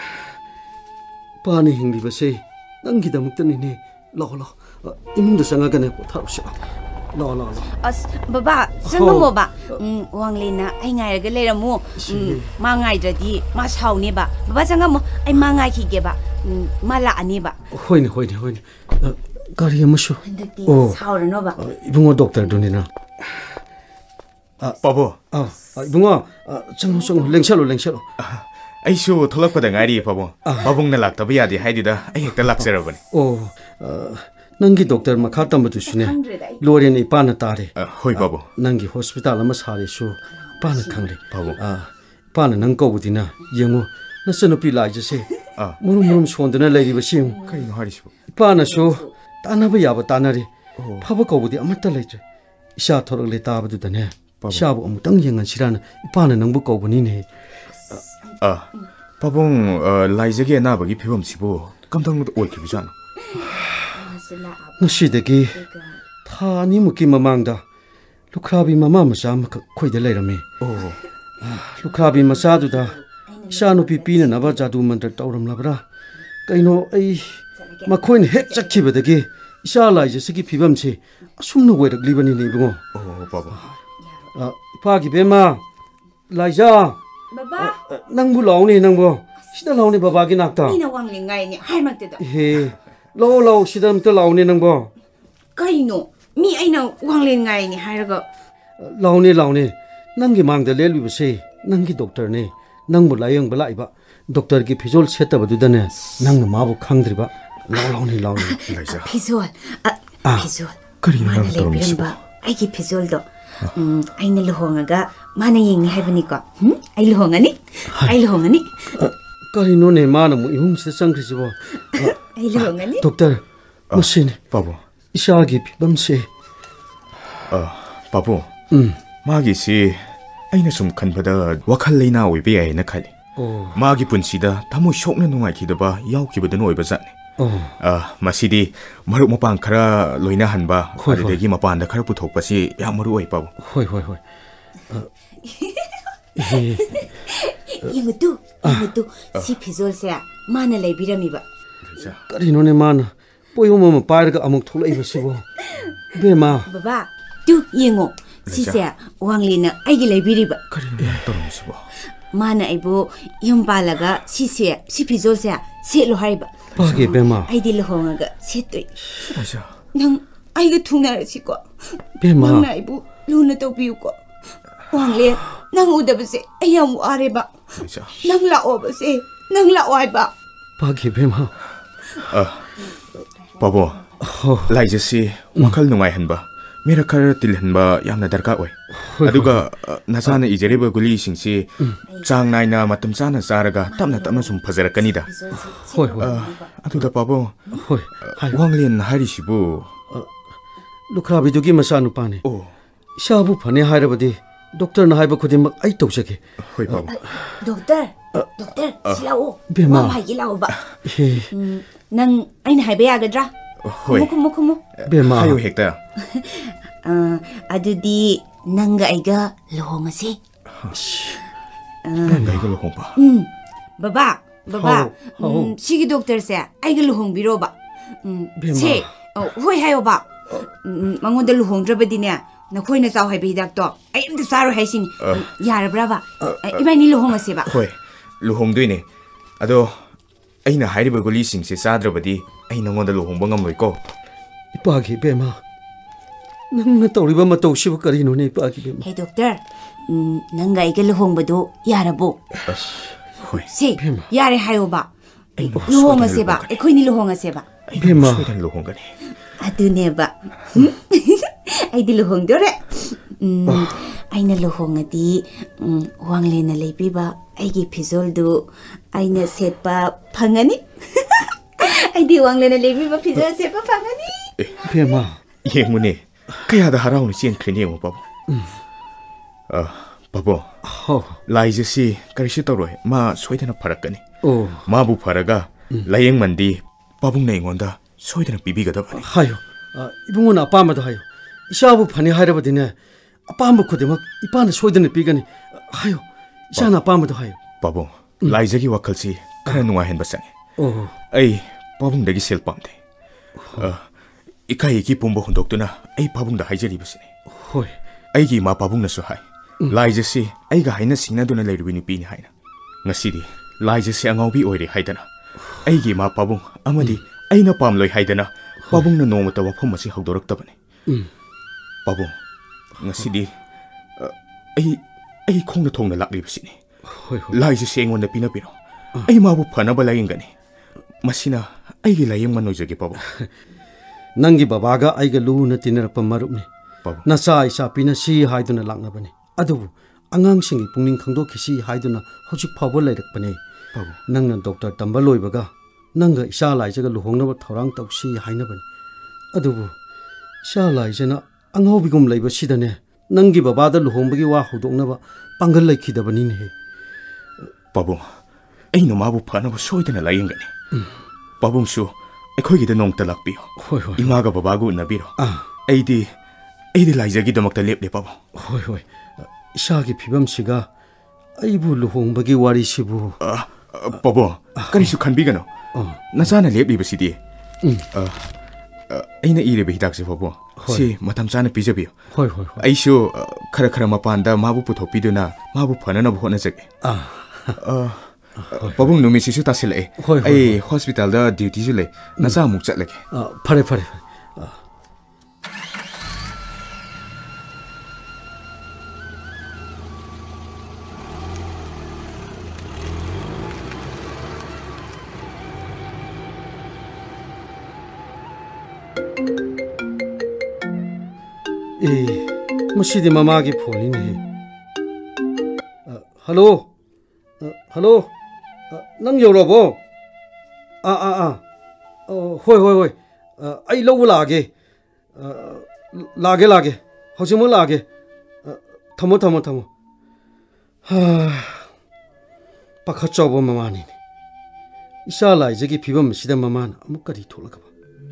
ꯄꯥꯅ ꯍꯤꯡꯂꯤꯕꯁꯦ ꯅꯪꯒꯤꯗꯃꯛꯇꯅꯤꯅꯦ ꯂꯥꯛꯑꯣ ꯏꯃꯨꯡꯗ ꯆꯪꯉꯒꯅꯦ ꯄꯣꯊꯥꯔꯨꯁꯤ ꯂꯥꯛꯑꯣ ꯑꯁ ꯕꯕꯥ ꯆꯪꯉꯝꯃꯣꯕ ꯋꯥꯡꯂꯦꯟꯅ ꯑꯩ ꯉꯥꯏꯔꯒ ꯂꯩꯔꯝꯃꯨ ꯃꯥ ꯉꯥꯏꯗ꯭ꯔꯗꯤ ꯃꯥ ꯁꯥꯎꯅꯦꯕ ꯕꯕꯥ ꯆꯪꯉꯝꯃꯣ ꯑꯩ ꯃꯥ ꯉꯥꯏꯈꯤꯒꯦꯕ ꯃꯥ ꯂꯥꯛꯑꯅꯦꯕ ꯍꯣꯏꯅꯦ ꯒꯥꯔꯤ ꯑꯃꯁꯨ ꯍꯟꯗꯛꯇꯤ ꯁꯥꯎꯔꯅꯣꯕ 이붕어 독터들이나 바보 이붕어 정정 랭샤로 ꯑꯩꯁꯨ ꯊꯣꯛꯂꯛꯄꯗ ꯉꯥꯏꯔꯤ ꯄꯥꯕꯨꯡ ꯄꯥꯕꯨꯡꯅ ꯂꯥꯛꯇꯕ ꯌꯥꯗꯦ ꯍꯥꯏꯗꯨꯗ ꯑꯩ ꯍꯦꯛꯇ ꯂꯥꯛꯆꯔꯕꯅꯤ ꯅꯪꯒꯤ ꯗꯣꯛꯇꯔ ꯃꯈꯥ ꯇꯝꯕꯗꯨꯁꯨꯅꯦ ꯂꯣꯏꯔꯦꯅ ꯏꯄꯥꯅ ꯇꯥꯔꯦ ꯍꯣꯏ ꯄꯥꯕꯨꯡ ꯅꯪꯒꯤ ꯍꯣꯁꯄꯤꯇꯥꯜ ꯑꯃ ꯁꯥꯔꯤꯁꯨ ꯏꯄꯥꯅ ꯈꯪꯂꯦ ꯄꯥꯕꯨꯡ ꯏꯄꯥꯅ ꯅꯪ ꯀꯧꯕꯗꯤꯅ ꯌꯦꯡꯉꯣ ꯅꯆꯟꯅꯨꯄꯤ ꯂꯥꯏꯖꯁꯦ ꯃꯔꯨꯝ ꯁꯣꯟꯗꯨꯅ ꯂꯩꯔꯤꯕꯁꯤ ꯌꯦꯡꯉꯨ ꯀꯔꯤꯅꯣ ꯍꯥꯏꯔꯤꯁꯤꯕꯨ ꯏꯄꯥꯅꯁꯨ ꯇꯥꯟꯅꯕ ꯌꯥꯕ ꯇꯥꯟꯅꯔꯦ ꯐꯕ ꯀꯧꯕꯗꯤ ꯑꯃꯠꯇ ꯂꯩꯇ꯭ꯔꯦ ꯏꯆꯥ ꯊꯣꯔꯛꯂꯦ ꯇꯥꯕꯗꯨꯗꯅꯦ ꯏꯆꯥꯕꯨ ꯑꯃꯨꯛꯇꯪ ꯌꯦꯡꯍꯟꯁꯤꯔꯥꯅ ꯏꯄꯥꯅ ꯅꯪꯕꯨ ꯀꯧꯕꯅꯤꯅꯦ ꯄꯥꯕꯨꯡ ꯂꯥꯏꯖꯒꯤ ꯑꯅꯥꯕꯒꯤ ꯐꯤꯕꯝꯁꯤꯕꯨ ꯀꯝꯗꯧꯅ ꯑꯣꯏꯈꯤꯕꯖꯥꯠꯅꯣ ꯉꯁꯤꯗꯒꯤ ꯊꯥ ꯑꯅꯤꯃꯨꯛꯀꯤ ꯃꯃꯥꯡꯗ ꯂꯨꯈ꯭ꯔꯥꯕꯤ ꯃꯃꯥ ꯃꯆꯥ ꯑꯃꯈꯛ ꯑꯩꯈꯣꯏꯗ ꯂꯩꯔꯝꯃꯤ ꯂꯨꯈ꯭ꯔꯥꯕꯤ ꯃꯆꯥꯗꯨꯗ ꯏꯆꯥꯅꯨꯄꯤ ꯄꯤꯅꯅꯕ ꯖꯥꯗꯨ ꯃꯟꯇ꯭ꯔ ꯇꯧꯔꯝꯂꯕ꯭ꯔꯥ ꯀꯩꯅꯣ ꯑꯩ ꯃꯈꯣꯏꯅ ꯍꯦꯛ ꯆꯠꯈꯤꯕꯗꯒꯤ ꯏꯆꯥ ꯂꯥꯏꯖꯁꯤꯒꯤ ꯐꯤꯕꯝꯁꯤ ꯑꯁꯨꯝꯅ ꯑꯣꯏꯔꯛꯂꯤꯕꯅꯤꯅꯦ ꯏꯕꯨꯡꯉꯣ ꯄꯥꯕꯨꯡ ꯏꯄꯥꯒꯤ ꯕꯦꯃꯥ ꯂꯥꯏꯖꯥ ꯅꯪꯕꯨ ꯂꯥꯎꯅꯦ ꯅꯪꯕꯨ 시다 나오네 바바기 낙다. 미나 왕랭가이니 할망때다. 해. 라오 시다 음때 나오네 낭보. 가이노 미 아이나 왕랭가이니 하르가. 라오네. 낭기 망다 렐비버세. 낭기 독터네. 낭부 라영 발라이바. 독터기 피졸 셋다바두다네. 낭나 마부 캉드리바. 라오네. 피졸. 피졸. 그리나 라오네. 아이기 피졸도. 아이나 루홍아가 마나 잉니 하이브니까. 아이 루홍아니? 까리노네 마나 뭐 이몽시다 쌍크리지보. 아이 루홍아니? 독터. 무슨? 바보. 이샤기 비범세. 바보. 마기시 아이나 좀 칸바다 와칼레나 오이베 아이나 칼리. 마기 분시다 다모 쇼크나 농아이키다바 야우키바든 오이바자네. 마시디 마룩 모판 카라 로이나 한바 아르데기 마판다 카라 부톡바시 야무루 오이 바보. 호이. 이것도 시 피졸세야 마나 레비라미바. 까리노네 마나 뽀요모모 빠르가 아목 톨레이바시보. 베마. 바바 두 이ngo 시세야 왕리나 아이기 레비리바. 까리노네 떨어미시보. 마나 아이보 염발라가 시세야 시 피졸세야 세로 하이바. 바게 베마. 아이디 루홍아가 세토이. 맞아. 능 아이가 퉁나르시고. 베마. 능 아이보 루나 떠비우고. 왕리 능 우다버세 아야무 아레바. 맞아. 능 라오버세 능 라오아이바. 바게 베마. 바보. 라이저시 와칼 농아이 한바. 미라칼 딜한바 얌나 다르카 오이. 아두가 나사나 이제레바 굴리싱시 짱나이나 마뜸 짜나 짜라가 땀나 좀 파자라까니다. 호이. 아두다 바보. 호이. 왕리엔 하리시부. ꯂꯨꯈ꯭ꯔꯥꯕꯤꯗꯨꯒꯤ ꯃꯆꯥꯅꯨꯄꯥꯅꯤ ꯏꯁꯥꯕꯨ ꯐꯅꯤ ꯍꯥꯏꯔꯕꯗꯤ ꯗꯣꯛꯇꯔꯅ ꯍꯥꯏꯕ ꯈꯨꯗꯤꯡꯃꯛ ꯑꯩ ꯇꯧꯖꯒꯦ ꯍꯣꯏ ꯄꯥꯕꯨꯡ ꯗꯣꯛꯇꯔ ꯁꯤ ꯂꯥꯛꯑꯣ ꯕꯦꯝꯃ ꯋꯥ ꯍꯥꯏꯒꯦ ꯂꯥꯛꯑꯣꯕ ꯅꯪ ꯑꯩꯅ ꯍꯥꯏꯕ ꯌꯥꯒꯗ꯭ꯔꯥ ꯍꯣꯏ ꯈꯨꯝꯃꯨ ꯕꯦꯝꯃ ꯍꯥꯏꯌꯨ ꯍꯦꯛꯇ ꯑꯗꯨꯗꯤ ꯅꯪꯒ ꯑꯩꯒ ꯂꯨꯍꯣꯡꯉꯁꯤ ꯅꯪꯒ ꯑꯩꯒ ꯂꯨꯍꯣꯡꯕ ꯕꯕꯥ ꯁꯤꯒꯤ ꯗꯣꯛꯇꯔꯁꯦ ꯑꯩꯒ ꯂꯨꯍꯣꯡꯕꯤꯔꯣꯕ ꯁꯦ ꯍꯣꯏ ꯍꯥꯏꯌꯣꯕ ꯃꯉꯣꯟꯗ ꯂꯨꯍꯣꯡꯗ꯭ꯔꯕꯗꯤꯅꯦ ꯅꯈꯣꯏꯅ ꯆꯥꯎ ꯍꯥꯏꯕ ꯍꯤꯗꯥꯛꯇꯣ ꯑꯩ ꯑꯝꯇ ꯆꯥꯔꯣꯏ ꯍꯥꯏꯁꯤꯅꯤ ꯌꯥꯔꯕ꯭ꯔꯥꯕ 이만이 루홍하세요. ꯍꯣꯏ 루홍도이네. 아도 ꯑꯩꯅ ꯍꯥꯏꯔꯤꯕ ꯒꯨꯂꯤꯁꯤꯡꯁꯦ ꯆꯥꯗ꯭ꯔꯕꯗꯤ ꯑꯩ ꯅꯉꯣꯟꯗ ꯂꯨꯍꯣꯡꯕ ꯉꯝꯂꯣꯏꯀꯣ. 이빠기 베마. ꯅꯪꯅ ꯇꯧꯔꯤꯕ ꯃꯇꯧꯁꯤꯕꯨ ꯀꯔꯤꯅꯣꯅꯦ 이빠기 베마. Hey doctor. ꯅꯪꯒ ꯑꯩꯒ ꯂꯨꯍꯣꯡꯕꯗꯣ ꯌꯥꯔꯕꯣ? ꯍꯣꯏ. ꯁꯤ ꯌꯥꯔꯦ ꯍꯥꯏꯌꯣꯕ. ꯂꯨꯍꯣꯡꯉꯁꯦꯕ. ꯑꯩꯈꯣꯏꯅꯤ ꯂꯨꯍꯣꯡꯉꯁꯦꯕ. 베마. 소이단 루홍가니. ꯑꯗꯨꯅꯦꯕ. ꯑꯩꯗꯤ ꯂꯨꯍꯣꯡꯗꯣꯔꯦ. ꯑꯩꯅ ꯂꯨꯍꯣꯡꯉꯗꯤ ꯋꯥꯡꯂꯦꯟꯅ ꯂꯩꯕꯤꯕ ꯑꯩꯒꯤ ꯐꯤꯖꯣꯜꯗꯨ ꯑꯩꯅ ꯁꯦꯠꯄ ꯐꯪꯒꯅꯤ. ꯑꯩꯗꯤ ꯋꯥꯡꯂꯦꯟꯅ ꯂꯩꯕꯤꯕ ꯐꯤꯖꯣꯜ ꯁꯦꯠꯄ ꯐꯪꯒꯅꯤ. 베마. ꯌꯦꯡꯉꯨꯅꯦ ꯀꯌꯥꯗ ꯍꯔꯥꯎꯅ ꯆꯦꯟꯈ꯭ꯔꯦꯅꯦ ꯌꯦꯡꯉꯨ ꯄꯥꯕꯨꯡ. ꯄꯥꯕꯨꯡ ꯂꯥꯏꯖꯁꯤ ꯀꯔꯤꯁꯨ ꯇꯧꯔꯣꯏ. ꯃꯥ ꯁꯣꯏꯗꯅ ꯐꯔꯛꯀꯅꯤ. ꯃꯥꯕꯨ ꯐꯔꯒ ꯂꯥꯌꯦꯡꯃꯟꯗꯤ ꯄꯥꯕꯨꯡꯅ ꯑꯩꯉꯣꯟꯗ ꯁꯣꯏꯗꯅ ꯄꯤꯕꯤꯒꯗꯕꯅꯤ. 하요. 이bun은 아빠마도 하요. 이샤부 파니 하려버디네. 아빠한번 코데막 이빠는 소이드는 삐가니. 하요. 이샤는 아빠한번도 하요. pabung laijagi wakalsi khara nuai hen basang ai pabung dagi sel pamde ikai ki pumbo hondok tuna ai pabung da haijari basini hoi ai gi ma pabung na so hai laijasi ai ga haina singna duna leirubi ni pi ni haina ngasidi laijasi angaubi oire haidana ai gi ma pabung amadi ai na pam loi haidana pabung na noma ta wafam masi haudorak tabani pabung ngasidi ai khong na thong na lakli basini laiji sengon na pinapino ai mabu phana balayengani masina ai gi layeng manojage pabo nangi babaga ai ga lu na tinarpa marupni na sa isa pina si haiduna laknabani adu angang singi pungning khangdo khisi haiduna hojik phabo lairakpane pabo nangna doctor tamba loibaga nanga isa laijaga luhongnaba thorang tausi hainabani adu isa laijana angaubigum laiba sidane nangi babada luhongbagi wa hodoknaba pangal laikhidabani ne pabung ai no mabu phana soidana layengani pabung su ekhoi gi nong talakpio ima ga baba gu nabiro aidi laijagi domakta leple pabung hoi isa gi phibam siga aibu luhongbagi wari sibu pabung karisu khanbigano nasana lepli basidi aina ire be hidak se pabung si matam chana pijabio hoi aisu khara khara mapanda mabu puthopiduna mabu phana na bhona jage pabung numi sisu tasile ai hospital da duty jule nasa muk chatlege phare masidi mama gi phone ni hello hello nang yorabo hoi ai lo lage lage hojimo lage thamo pakhachobo mama ni isa lai jagi phibam sida mama na amuk kari tholaka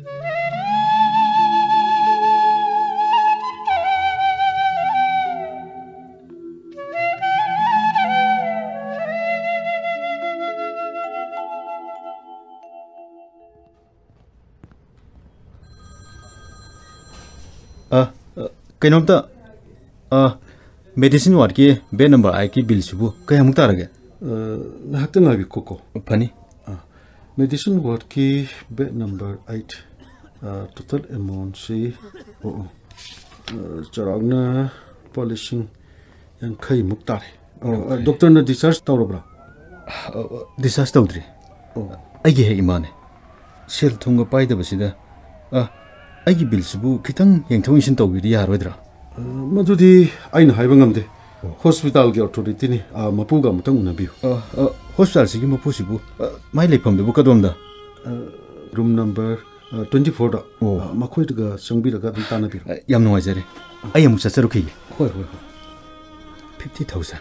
कइनोमता मेडिसिन वार्ड की बे नंबर आई की बिल सुबु कय मुक्ता रगे नहतन लाबि कोको फनी मेडिसिन वार्ड की बे नंबर 8 टोटल अमाउंट से चरागना polishing yang khai mukta doctor na discharge tawrabra discharge tawdri aigi he imane sel thunga paida basida aigi bill subu kitang yengthong isin tawbiri yaroidra madudi aina haiba ngamde hospital ge authority ni mapuga mutang unabiu hospital sigi mapu sibu mai lepham de bu kadomda room number 24 da makhoi daga changbiraga dum tana biro yam nuwaijare ai amuk chacharuki hoi hoi 50,000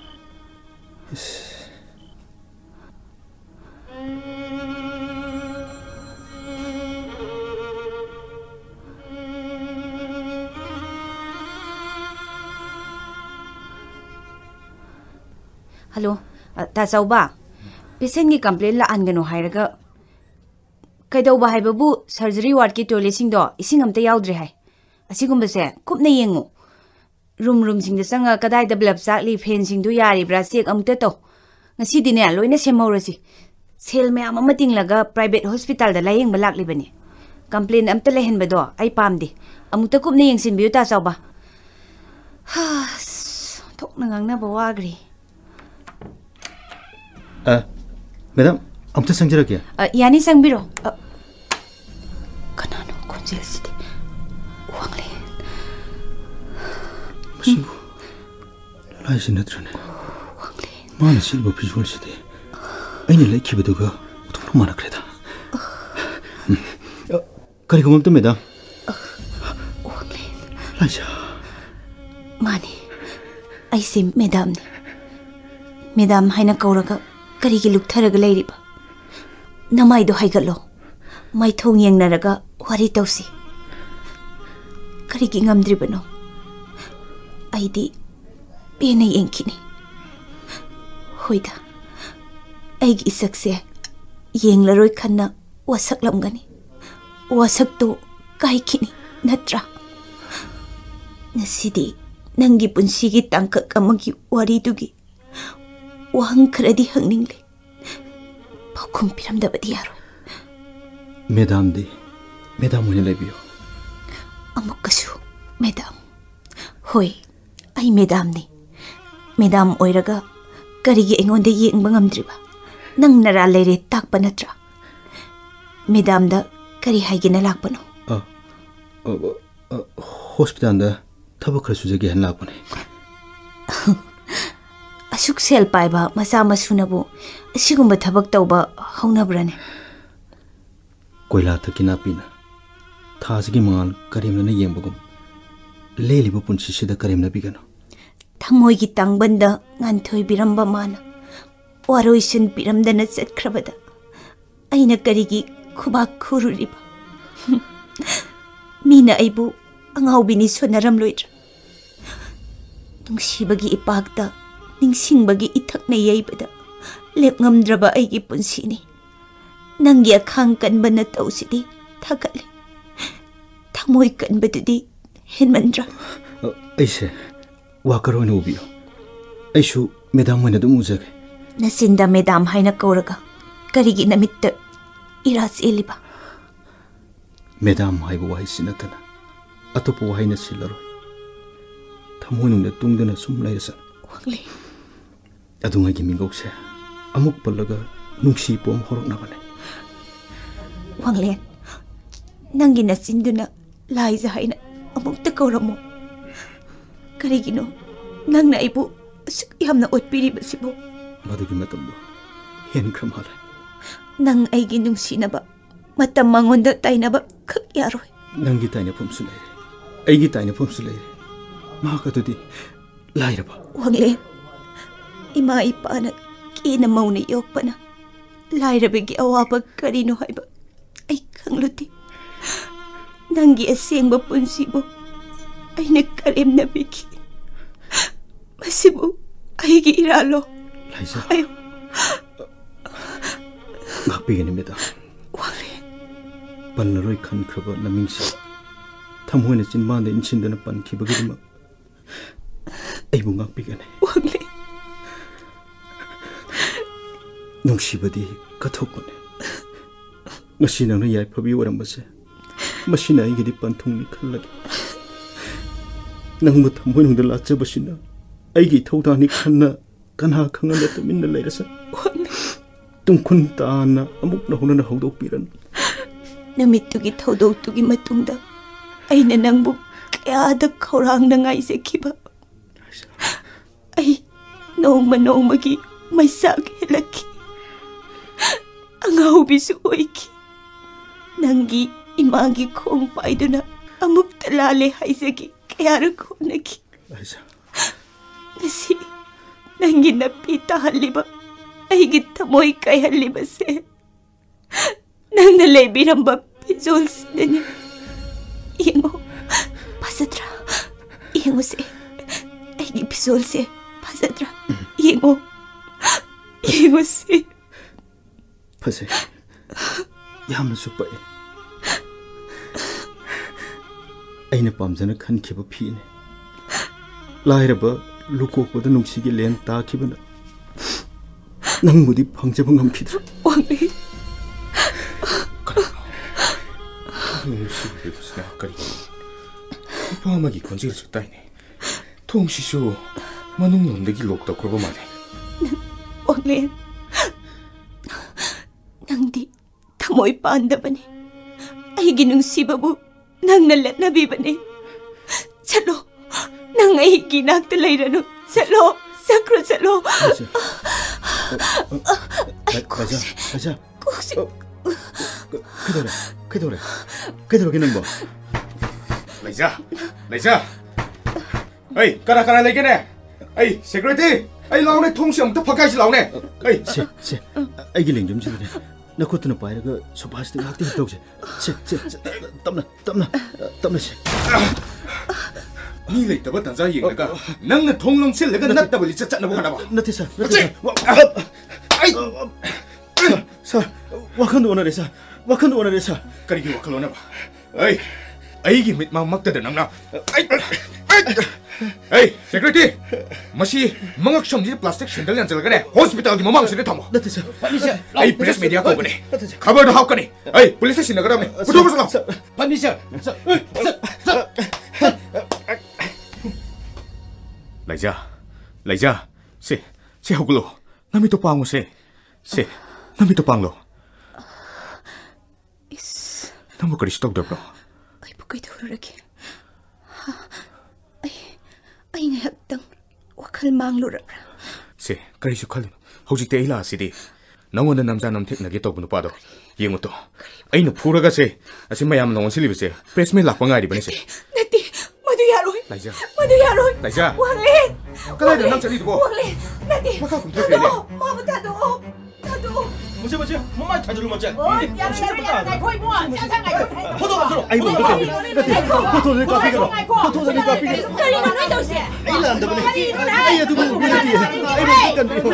Hello, ta chauba. Patient ki complaint la angano hairaga. Kaidauba haibabu surgery ward ki toilet sing do ising amta yaudre hai. Asigumba se kupna yengu. Room sing da sanga kadai da blab sakli fen sing du yari bra sek amta to. Ngasi dine loina semorasi. Sel me ama mating laga private hospital da layeng balak libani. Complaint amta lehen bado ai pamdi. Amuta kupna yeng sin biu ta chauba. Ha, thok na ngang na bawagri. Madam, amta sangjarakiya? Yani sangbiro. Kanano konjel sidi. Wangle. Masibu. Laisi natrane. Wangle. Mana silba visual sidi. Aina laikhibaduga uthulu manakreda. Karigum amta madam. Wangle. Laisa. Mani. Aisi madam ni. Madam haina kauraga karigi luktharaga leiriba. Namaido haigalo. Mai thong yengnaraga wari tausi. Karigi ngamdribano. Aidi pena yengkini. Hoida. Aigi isakse yenglaroi khanna wasaklamgani. Wasakto kaikini natra. Nasidi nangi punsigi tangkak amagi wari dugi. Wang kredi hangningle. Pakum piram da badiyaro. Madam wina laibiyo. Amukasu, madam. Hoi, ay madam ni. Madam oiraga karigi engonde yengbang amdriba. Nang nara leire takpa natra. Madam da kari haigina lakpano. Hospital da tabak rasujagi han lakpane. Asuk sel paiba masa masunabu asigumba thabak tauba haunabrane. Koila thakina pina. Thasigi mangal karimna yengbagum. Leliba punsi sida karimna bigano. Thamoi gi tangbanda nganthoi biramba mana. Waroisin biramdana satkrabada. Aina karigi khubak khururiba. Mina aibu angaubini sonaram loitra. Nungsibagi ipagta ningsingbagi ithakna yaibada lep ngamdraba aigi punsini. Nangi akhang kanba na tausidi thakale. Thamoi kanbadudi henmandra. Aise wakaro no ubiyo. Aisu madam wina dum uzage. Nasinda madam haina kauraga karigi namitta iras eliba. Madam haibu wahi sinatana. Atopo wahi na silaro. Thamoi nungda tungdana sum lairasa. Wangle. Adunga gi mingokse amuk palaga nungsi pom horok na bane. Wangle. Nangi na sinduna laiza haina amuk ta kauramo. Karigino nang na ibu yamna otpiri basibo. Madugi matamdo hen kramala. Nang aigi nungsinaba matam mangonda tainaba khak yaroi. Nangi taina pumsu leire. Aigi taina pumsu leire. Makatudi lairaba. Wangle. Ima ipana kina mauna yokpana. Lairabigi awaba karino haiba. Ay khangluti. Nangi asengba punsibo. Aina karem na bigi. Masibo aigi iralo. Laisa. Ayo. Ngakpigani meda. Wangle. Panlaroi khan kraba namingsi. Thamhoina chinbanda inchindana pan khibagidima. Aibu ngakpigani. Wangle. Nungsibadi kathokpane. Ngasi nangna yai phabi warambase. Masina aigidi panthungni khallagi. Nangbu thamoi nungda lachabasina. Aigi thaudani khanna kanha khangana taminna lairasa. Tungkhun taana amuk nahuna haudokpiran. Namittugi thaudoktugi matungda aina nangbu kayada khaurangna ngaisekhiba. Ai nongmagi maisak helaki. Angau bisu oiki. Nangi इमागी खोंग पाइदुना अमुक तलाले हाइजगी कयारक होनगी ngasi nangi napi tahaliba aigi thamoi kaihaliba se nangna lebiramba pizol sidani yengo pasatra yengo se aigi pizol se pasatra yengo se pase yamna supai aina pamjana khankhiba phine lairaba lukokpada nungsi len takhibana nangmudi phangjaba ngamkhidra wangli kari pamagi konjir chutaine thongsisu manung lomdagi lokta kroba male wangli nangdi thamoi pandabani aigi nungsibabu nangna letnabibani chalo nang aigi nakta lairanu chalo sakro chalo Raja kedore kinambo Laisa hey kara lagi ne hey security hey laune thongsi amta phakai si laune hey se aigi lengjum si ne nakutna pairaga sophas te lakti tokse se tamna se ni lei taba tanza yeng ka nang na thonglong sil lega nat tabali cha cha na bana ba nati sa ai sa wakandu onare sa kari gi wakalona ba ai gi mit ma makta da nang na hey security masi mangak somji plastic sandal yan chalgane hospital gi mamang sine thamo nati sa ai press media ko bane khabar da hawkani ai police station nagara me putu basala pani sa Laija se hoglo nami to pango se nami to panglo is namu kari stop da bro ai bukai thurake ai ngayakdang wakal manglura se kari su khal hojik te ila sidi nangona namja nam thek nage to bunu pado yengu to ai no phuraga se asi mayam nong sili bese press me lakpa ngari bane se nati madu yaroi Laija wangli kalai da nam chali do wangli nati maka kum thek ne mama tado Muje mama thajru macha ya ngai khoi mo cha ngai photo basro ai mo photo le copy kari na noi dose ai lan da bane ai adu bu bi ti ai mo kan bi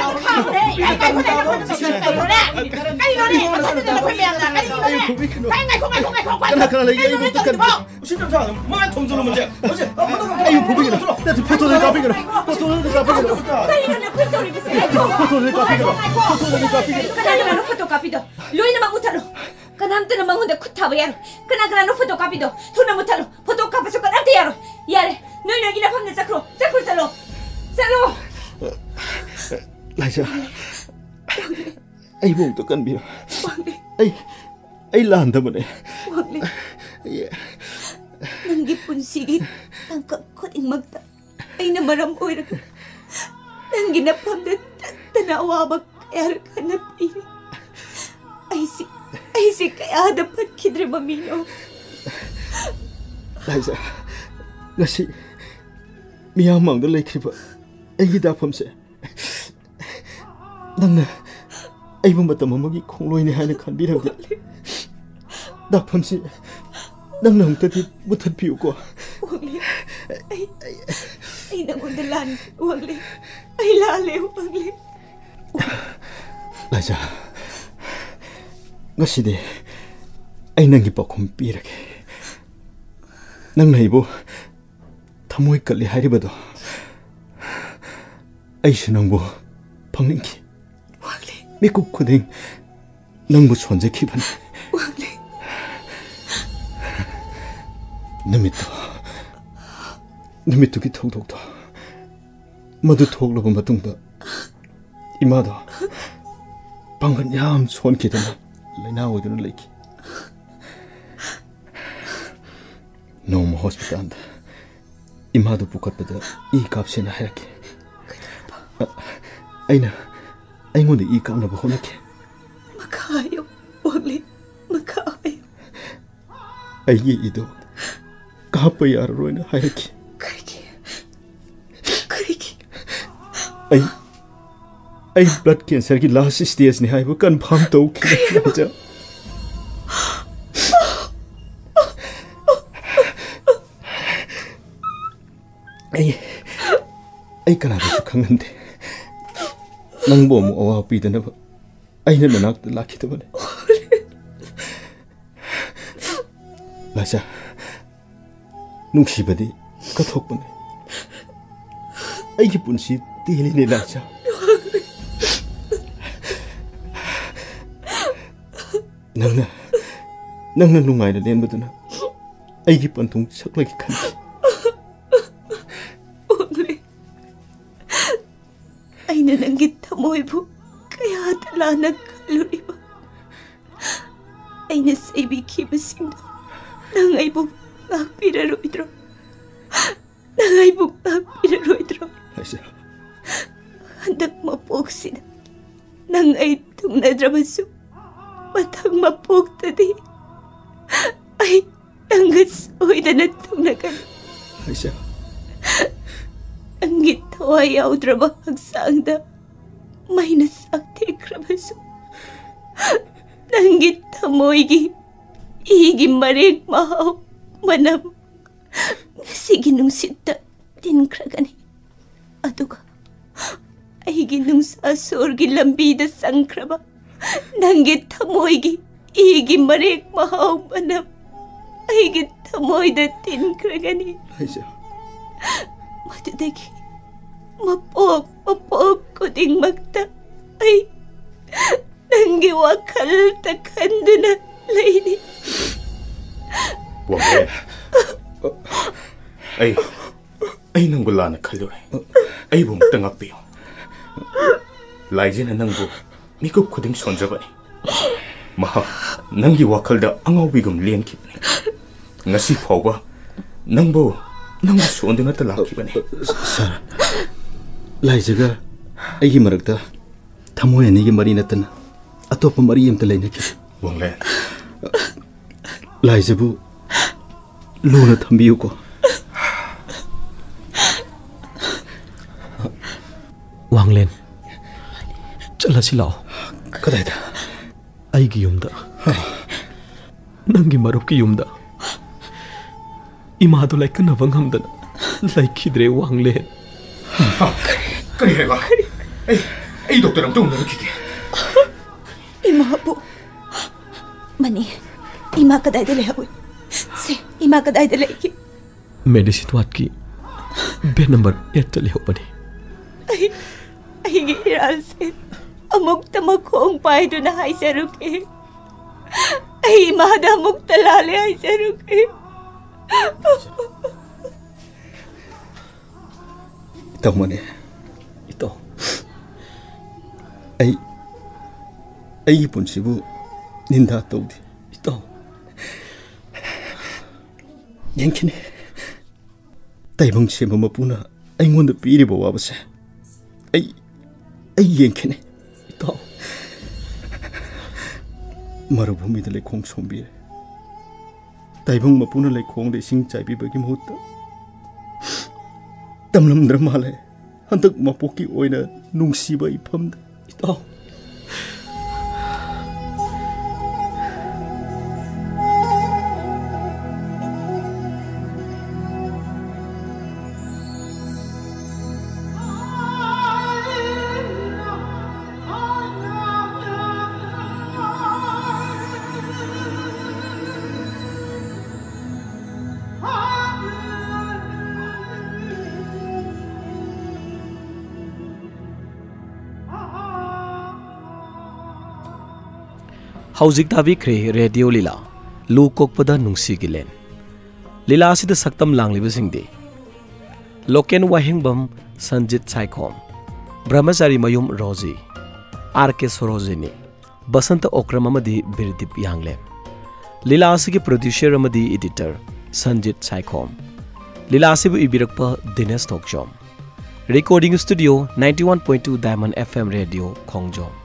kana le ai mo kan 진짜 자 마 통조로 문제 어제 아유 보비기라 나 포토를 까비기라 kari na photo ri bise 포토를 까비기라 kari na photo kapido loina magutalo kanamte na mangunde kutaba yaro kana no photo kapido tuna mutalo photo kapaso kanamte yaro yare noi gina phamne sakro salo 라이자 ai bụng tôi cần biết ai làm thế mà này Nangi punsigi nangka koding magta ay namaram oira nangi napamda tanawa kaya kanapi ay si kaya dapat kidre mamino Liza ngasi miyamang da laikriba ay dapamse nangna ay matam amagi khongloi ni haina khanbiramde dapamse nangna humtati muthat piu ko wangli ay nangundalan wangli ay lale wangli Liza ngaside ay nangi pakhum pirage nangna ibo thamoi kalli hairibado ai sinangbo phangningi wangli mikuk khuding nangbo chonje khiban wangli numitto ki thokdokda madu thoklaba matungda imada pangan yam chon kidana laina oiduna leiki Noma hospital da imadu pukatpada I kapsena hairake aingonde I kapnaba honake makayo wangli makayo ꯑꯩꯒꯤ ꯏꯗꯣ ꯀꯥꯞꯄ ꯌꯥꯔꯔꯣꯏꯅ ꯍꯥꯏꯔꯛꯈꯤ꯫ ꯀꯔꯤꯒꯤ? ꯑꯩ ꯕ꯭ꯂꯗ ꯀꯦꯟꯁꯔꯒꯤ ꯂꯥꯁ ꯁ꯭ꯇꯦꯖꯅꯤ ꯍꯥꯏꯕ ꯀꯟꯐꯥꯔꯝ ꯇꯧꯈꯤ ꯂꯥꯏꯖꯥ꯫ ꯑꯩ ꯀꯅꯥꯗꯁꯨ ꯈꯪꯍꯟꯗꯦ꯫ ꯅꯪꯕꯨ ꯑꯃꯨꯛ ꯑꯋꯥꯕ ꯄꯤꯗꯅꯕ ꯑꯩꯅ ꯅꯅꯥꯛꯇ ꯂꯥꯛꯈꯤꯗꯕꯅꯤ꯫ ꯂꯥꯏꯖꯥ, ꯅꯨꯡꯁꯤꯕꯗꯤ ꯀꯠꯊꯣꯛꯄꯅꯤ꯫ ꯑꯩꯒꯤ ꯄꯨꯟꯁꯤ ꯇꯦꯜꯂꯤꯅꯦ ꯂꯥꯏꯖꯥ꯫ ꯅꯪꯅ ꯅꯨꯡꯉꯥꯏꯅ ꯂꯦꯟꯕꯗꯨꯅ ꯑꯩꯒꯤ ꯄꯟꯊꯨꯡ ꯁꯛꯂꯒꯦ ꯈꯟꯈꯤ꯫ ꯑꯩꯅ ꯅꯪꯒꯤ ꯊꯃꯣꯏꯕꯨ ꯀꯌꯥꯗ ꯂꯥꯟꯅ ꯈꯜꯂꯨꯔꯤꯕ? ꯑꯩꯅ ꯁꯩꯕꯤꯈꯤꯕꯁꯤꯡꯗꯣ ꯅꯪ ꯑꯩꯕꯨ ꯉꯥꯛꯄꯤꯔꯔꯣꯏꯗ꯭ꯔꯣ? ꯅꯪ ꯑꯩꯕꯨ ꯉꯥꯛꯄꯤꯔꯔꯣꯏꯗ꯭ꯔꯣ? ꯍꯟꯗꯛ ꯃꯄꯣꯛꯁꯤꯗ ꯅꯪ ꯑꯩ ꯊꯨꯡꯅꯗ꯭ꯔꯕꯁꯨ ꯃꯊꯪ ꯃꯄꯣꯛꯇꯗꯤ ꯑꯩ ꯅꯪꯒ ꯁꯣꯏꯗꯅ ꯊꯨꯡꯅꯒꯅꯤ꯫ ꯅꯪꯒꯤ ꯊꯋꯥꯏ ꯌꯥꯎꯗ꯭ꯔꯕ ꯍꯛꯆꯥꯡꯗ ꯃꯩꯅ ꯁꯥꯊꯦꯛꯈ꯭ꯔꯕꯁꯨ ꯅꯪꯒꯤ ꯊꯃꯣꯏꯒꯤ ꯏꯒꯤ ꯃꯔꯦꯛ ꯃꯍꯥꯎ ꯃꯅꯝ ꯉꯁꯤꯒꯤ ꯅꯨꯡꯁꯤꯠꯇ ꯇꯤꯟꯈ꯭ꯔꯒꯅꯤ꯫ ꯑꯗꯨꯒ ꯑꯩꯒꯤ ꯅꯨꯡꯁꯥ ꯁꯣꯔꯒꯤ ꯂꯝꯕꯤꯗ ꯆꯪꯈ꯭ꯔꯕ ꯅꯪꯒꯤ ꯊꯃꯣꯏꯒꯤ ꯏꯒꯤ ꯃꯔꯦꯛ ꯃꯍꯥꯎ ꯃꯅꯝ ꯑꯩꯒꯤ ꯊꯃꯣꯏꯗ ꯇꯤꯟꯈ꯭ꯔꯒꯅꯤ꯫ ꯃꯗꯨꯗꯒꯤ ꯃꯄꯣꯛ ꯈꯨꯗꯤꯡꯃꯛꯇ ꯑꯩ ꯅꯪꯒꯤ ꯋꯥꯈꯜꯇ ꯈꯟꯗꯨꯅ ꯂꯩꯔꯤ꯫ ꯋꯥꯡꯂꯦꯟ, ꯑꯩ ꯅꯪꯕꯨ ꯂꯥꯟꯅ ꯈꯜꯂꯨꯔꯦ꯫ ꯑꯩꯕꯨ ꯑꯃꯨꯛꯇ ꯉꯥꯛꯄꯤꯌꯨ꯫ ꯂꯥꯏꯖꯅ ꯅꯪꯕꯨ ꯃꯤꯀꯨꯞ ꯈꯨꯗꯤꯡ ꯁꯣꯟꯖꯕꯅꯤ꯫ ꯃꯍꯥꯛ ꯅꯪꯒꯤ ꯋꯥꯈꯜꯗ ꯑꯉꯥꯎꯕꯤꯒꯨꯝ ꯂꯦꯟꯈꯤꯕꯅꯤ꯫ ꯉꯁꯤ ꯐꯥꯎꯕ ꯅꯪꯕꯨ ꯁꯣꯟꯗꯨꯅꯇ ꯂꯥꯛꯈꯤꯕꯅꯤ꯫ ꯁꯥꯔ, ꯂꯥꯏꯖꯒ ꯑꯩꯒꯤ ꯃꯔꯛꯇ ꯊꯃꯣꯏ ꯑꯅꯤꯒꯤ ꯃꯔꯤ ꯅꯠꯇꯅ ꯑꯇꯣꯞꯄ ꯃꯔꯤ ꯑꯃꯇ ꯂꯩꯅꯈꯤ꯫ ꯋꯥꯡꯂꯦꯟ, ꯂꯥꯏꯖꯕꯨ ꯂꯨꯅ ꯊꯝꯕꯤꯌꯨꯀꯣ꯫ ꯋꯥꯡꯂꯦꯟ, ꯆꯠꯂꯁꯤ ꯂꯥꯛꯑꯣ꯫ ꯀꯗꯥꯏꯗ? ꯑꯩꯒꯤ ꯌꯨꯝꯗ, ꯅꯪꯒꯤ ꯃꯔꯨꯞꯀꯤ ꯌꯨꯝꯗ꯫ ꯏꯃꯥꯗꯣ ꯂꯩꯀꯟꯅꯕ ꯉꯝꯗꯅ ꯂꯩꯈꯤꯗ꯭ꯔꯦ ꯋꯥꯡꯂꯦꯟ꯫ ꯀꯔꯤ ꯍꯥꯏꯕ? ꯑꯩ ꯗꯣꯛꯇꯔ ꯑꯝꯇ ꯎꯅꯔꯛꯈꯤꯒꯦ꯫ 이마부 मनी इमा कदाइदा लेहबुई से इमा कदाइदा लेगी मेडिसिन वाट की बेड नंबर 8 ता लेहबनी आई गिराल से अमुक तमक खोंग पाइदुना हाइसरुके आई इमादा अमुक तलाले हाइसरुके तमने इतो आई पुंसिबु निंदा तौदी इतो yenkhine taibang sema mapuna aingonda piribo wabase ai yenkhine ito marubhumi da lekhong sombire taibang mapuna lekhong de sing chaibi bagi mahutta tamlam dramale hantak mapoki oina nungsiba ifamda ito हौजिक ताबिख्रे रेडियो लीला लू कोकपदा नुंसी गिलेन लीला सिद सक्तम लांगलिबसिंगदि लोकेन वाहिंगबम संजित साइखोम ब्रह्मचारी मयुम रोजी आर.के. सरोजिनी बसंत ओक्रम अमदी बिरदीप यांगले लीला सिगे प्रोड्यूसर अमदी एडिटर संजित साइखोम लीला सिबु इबिरकप दिनेश तोकजोम recording studio 91.2 diamond FM radio Khongjom.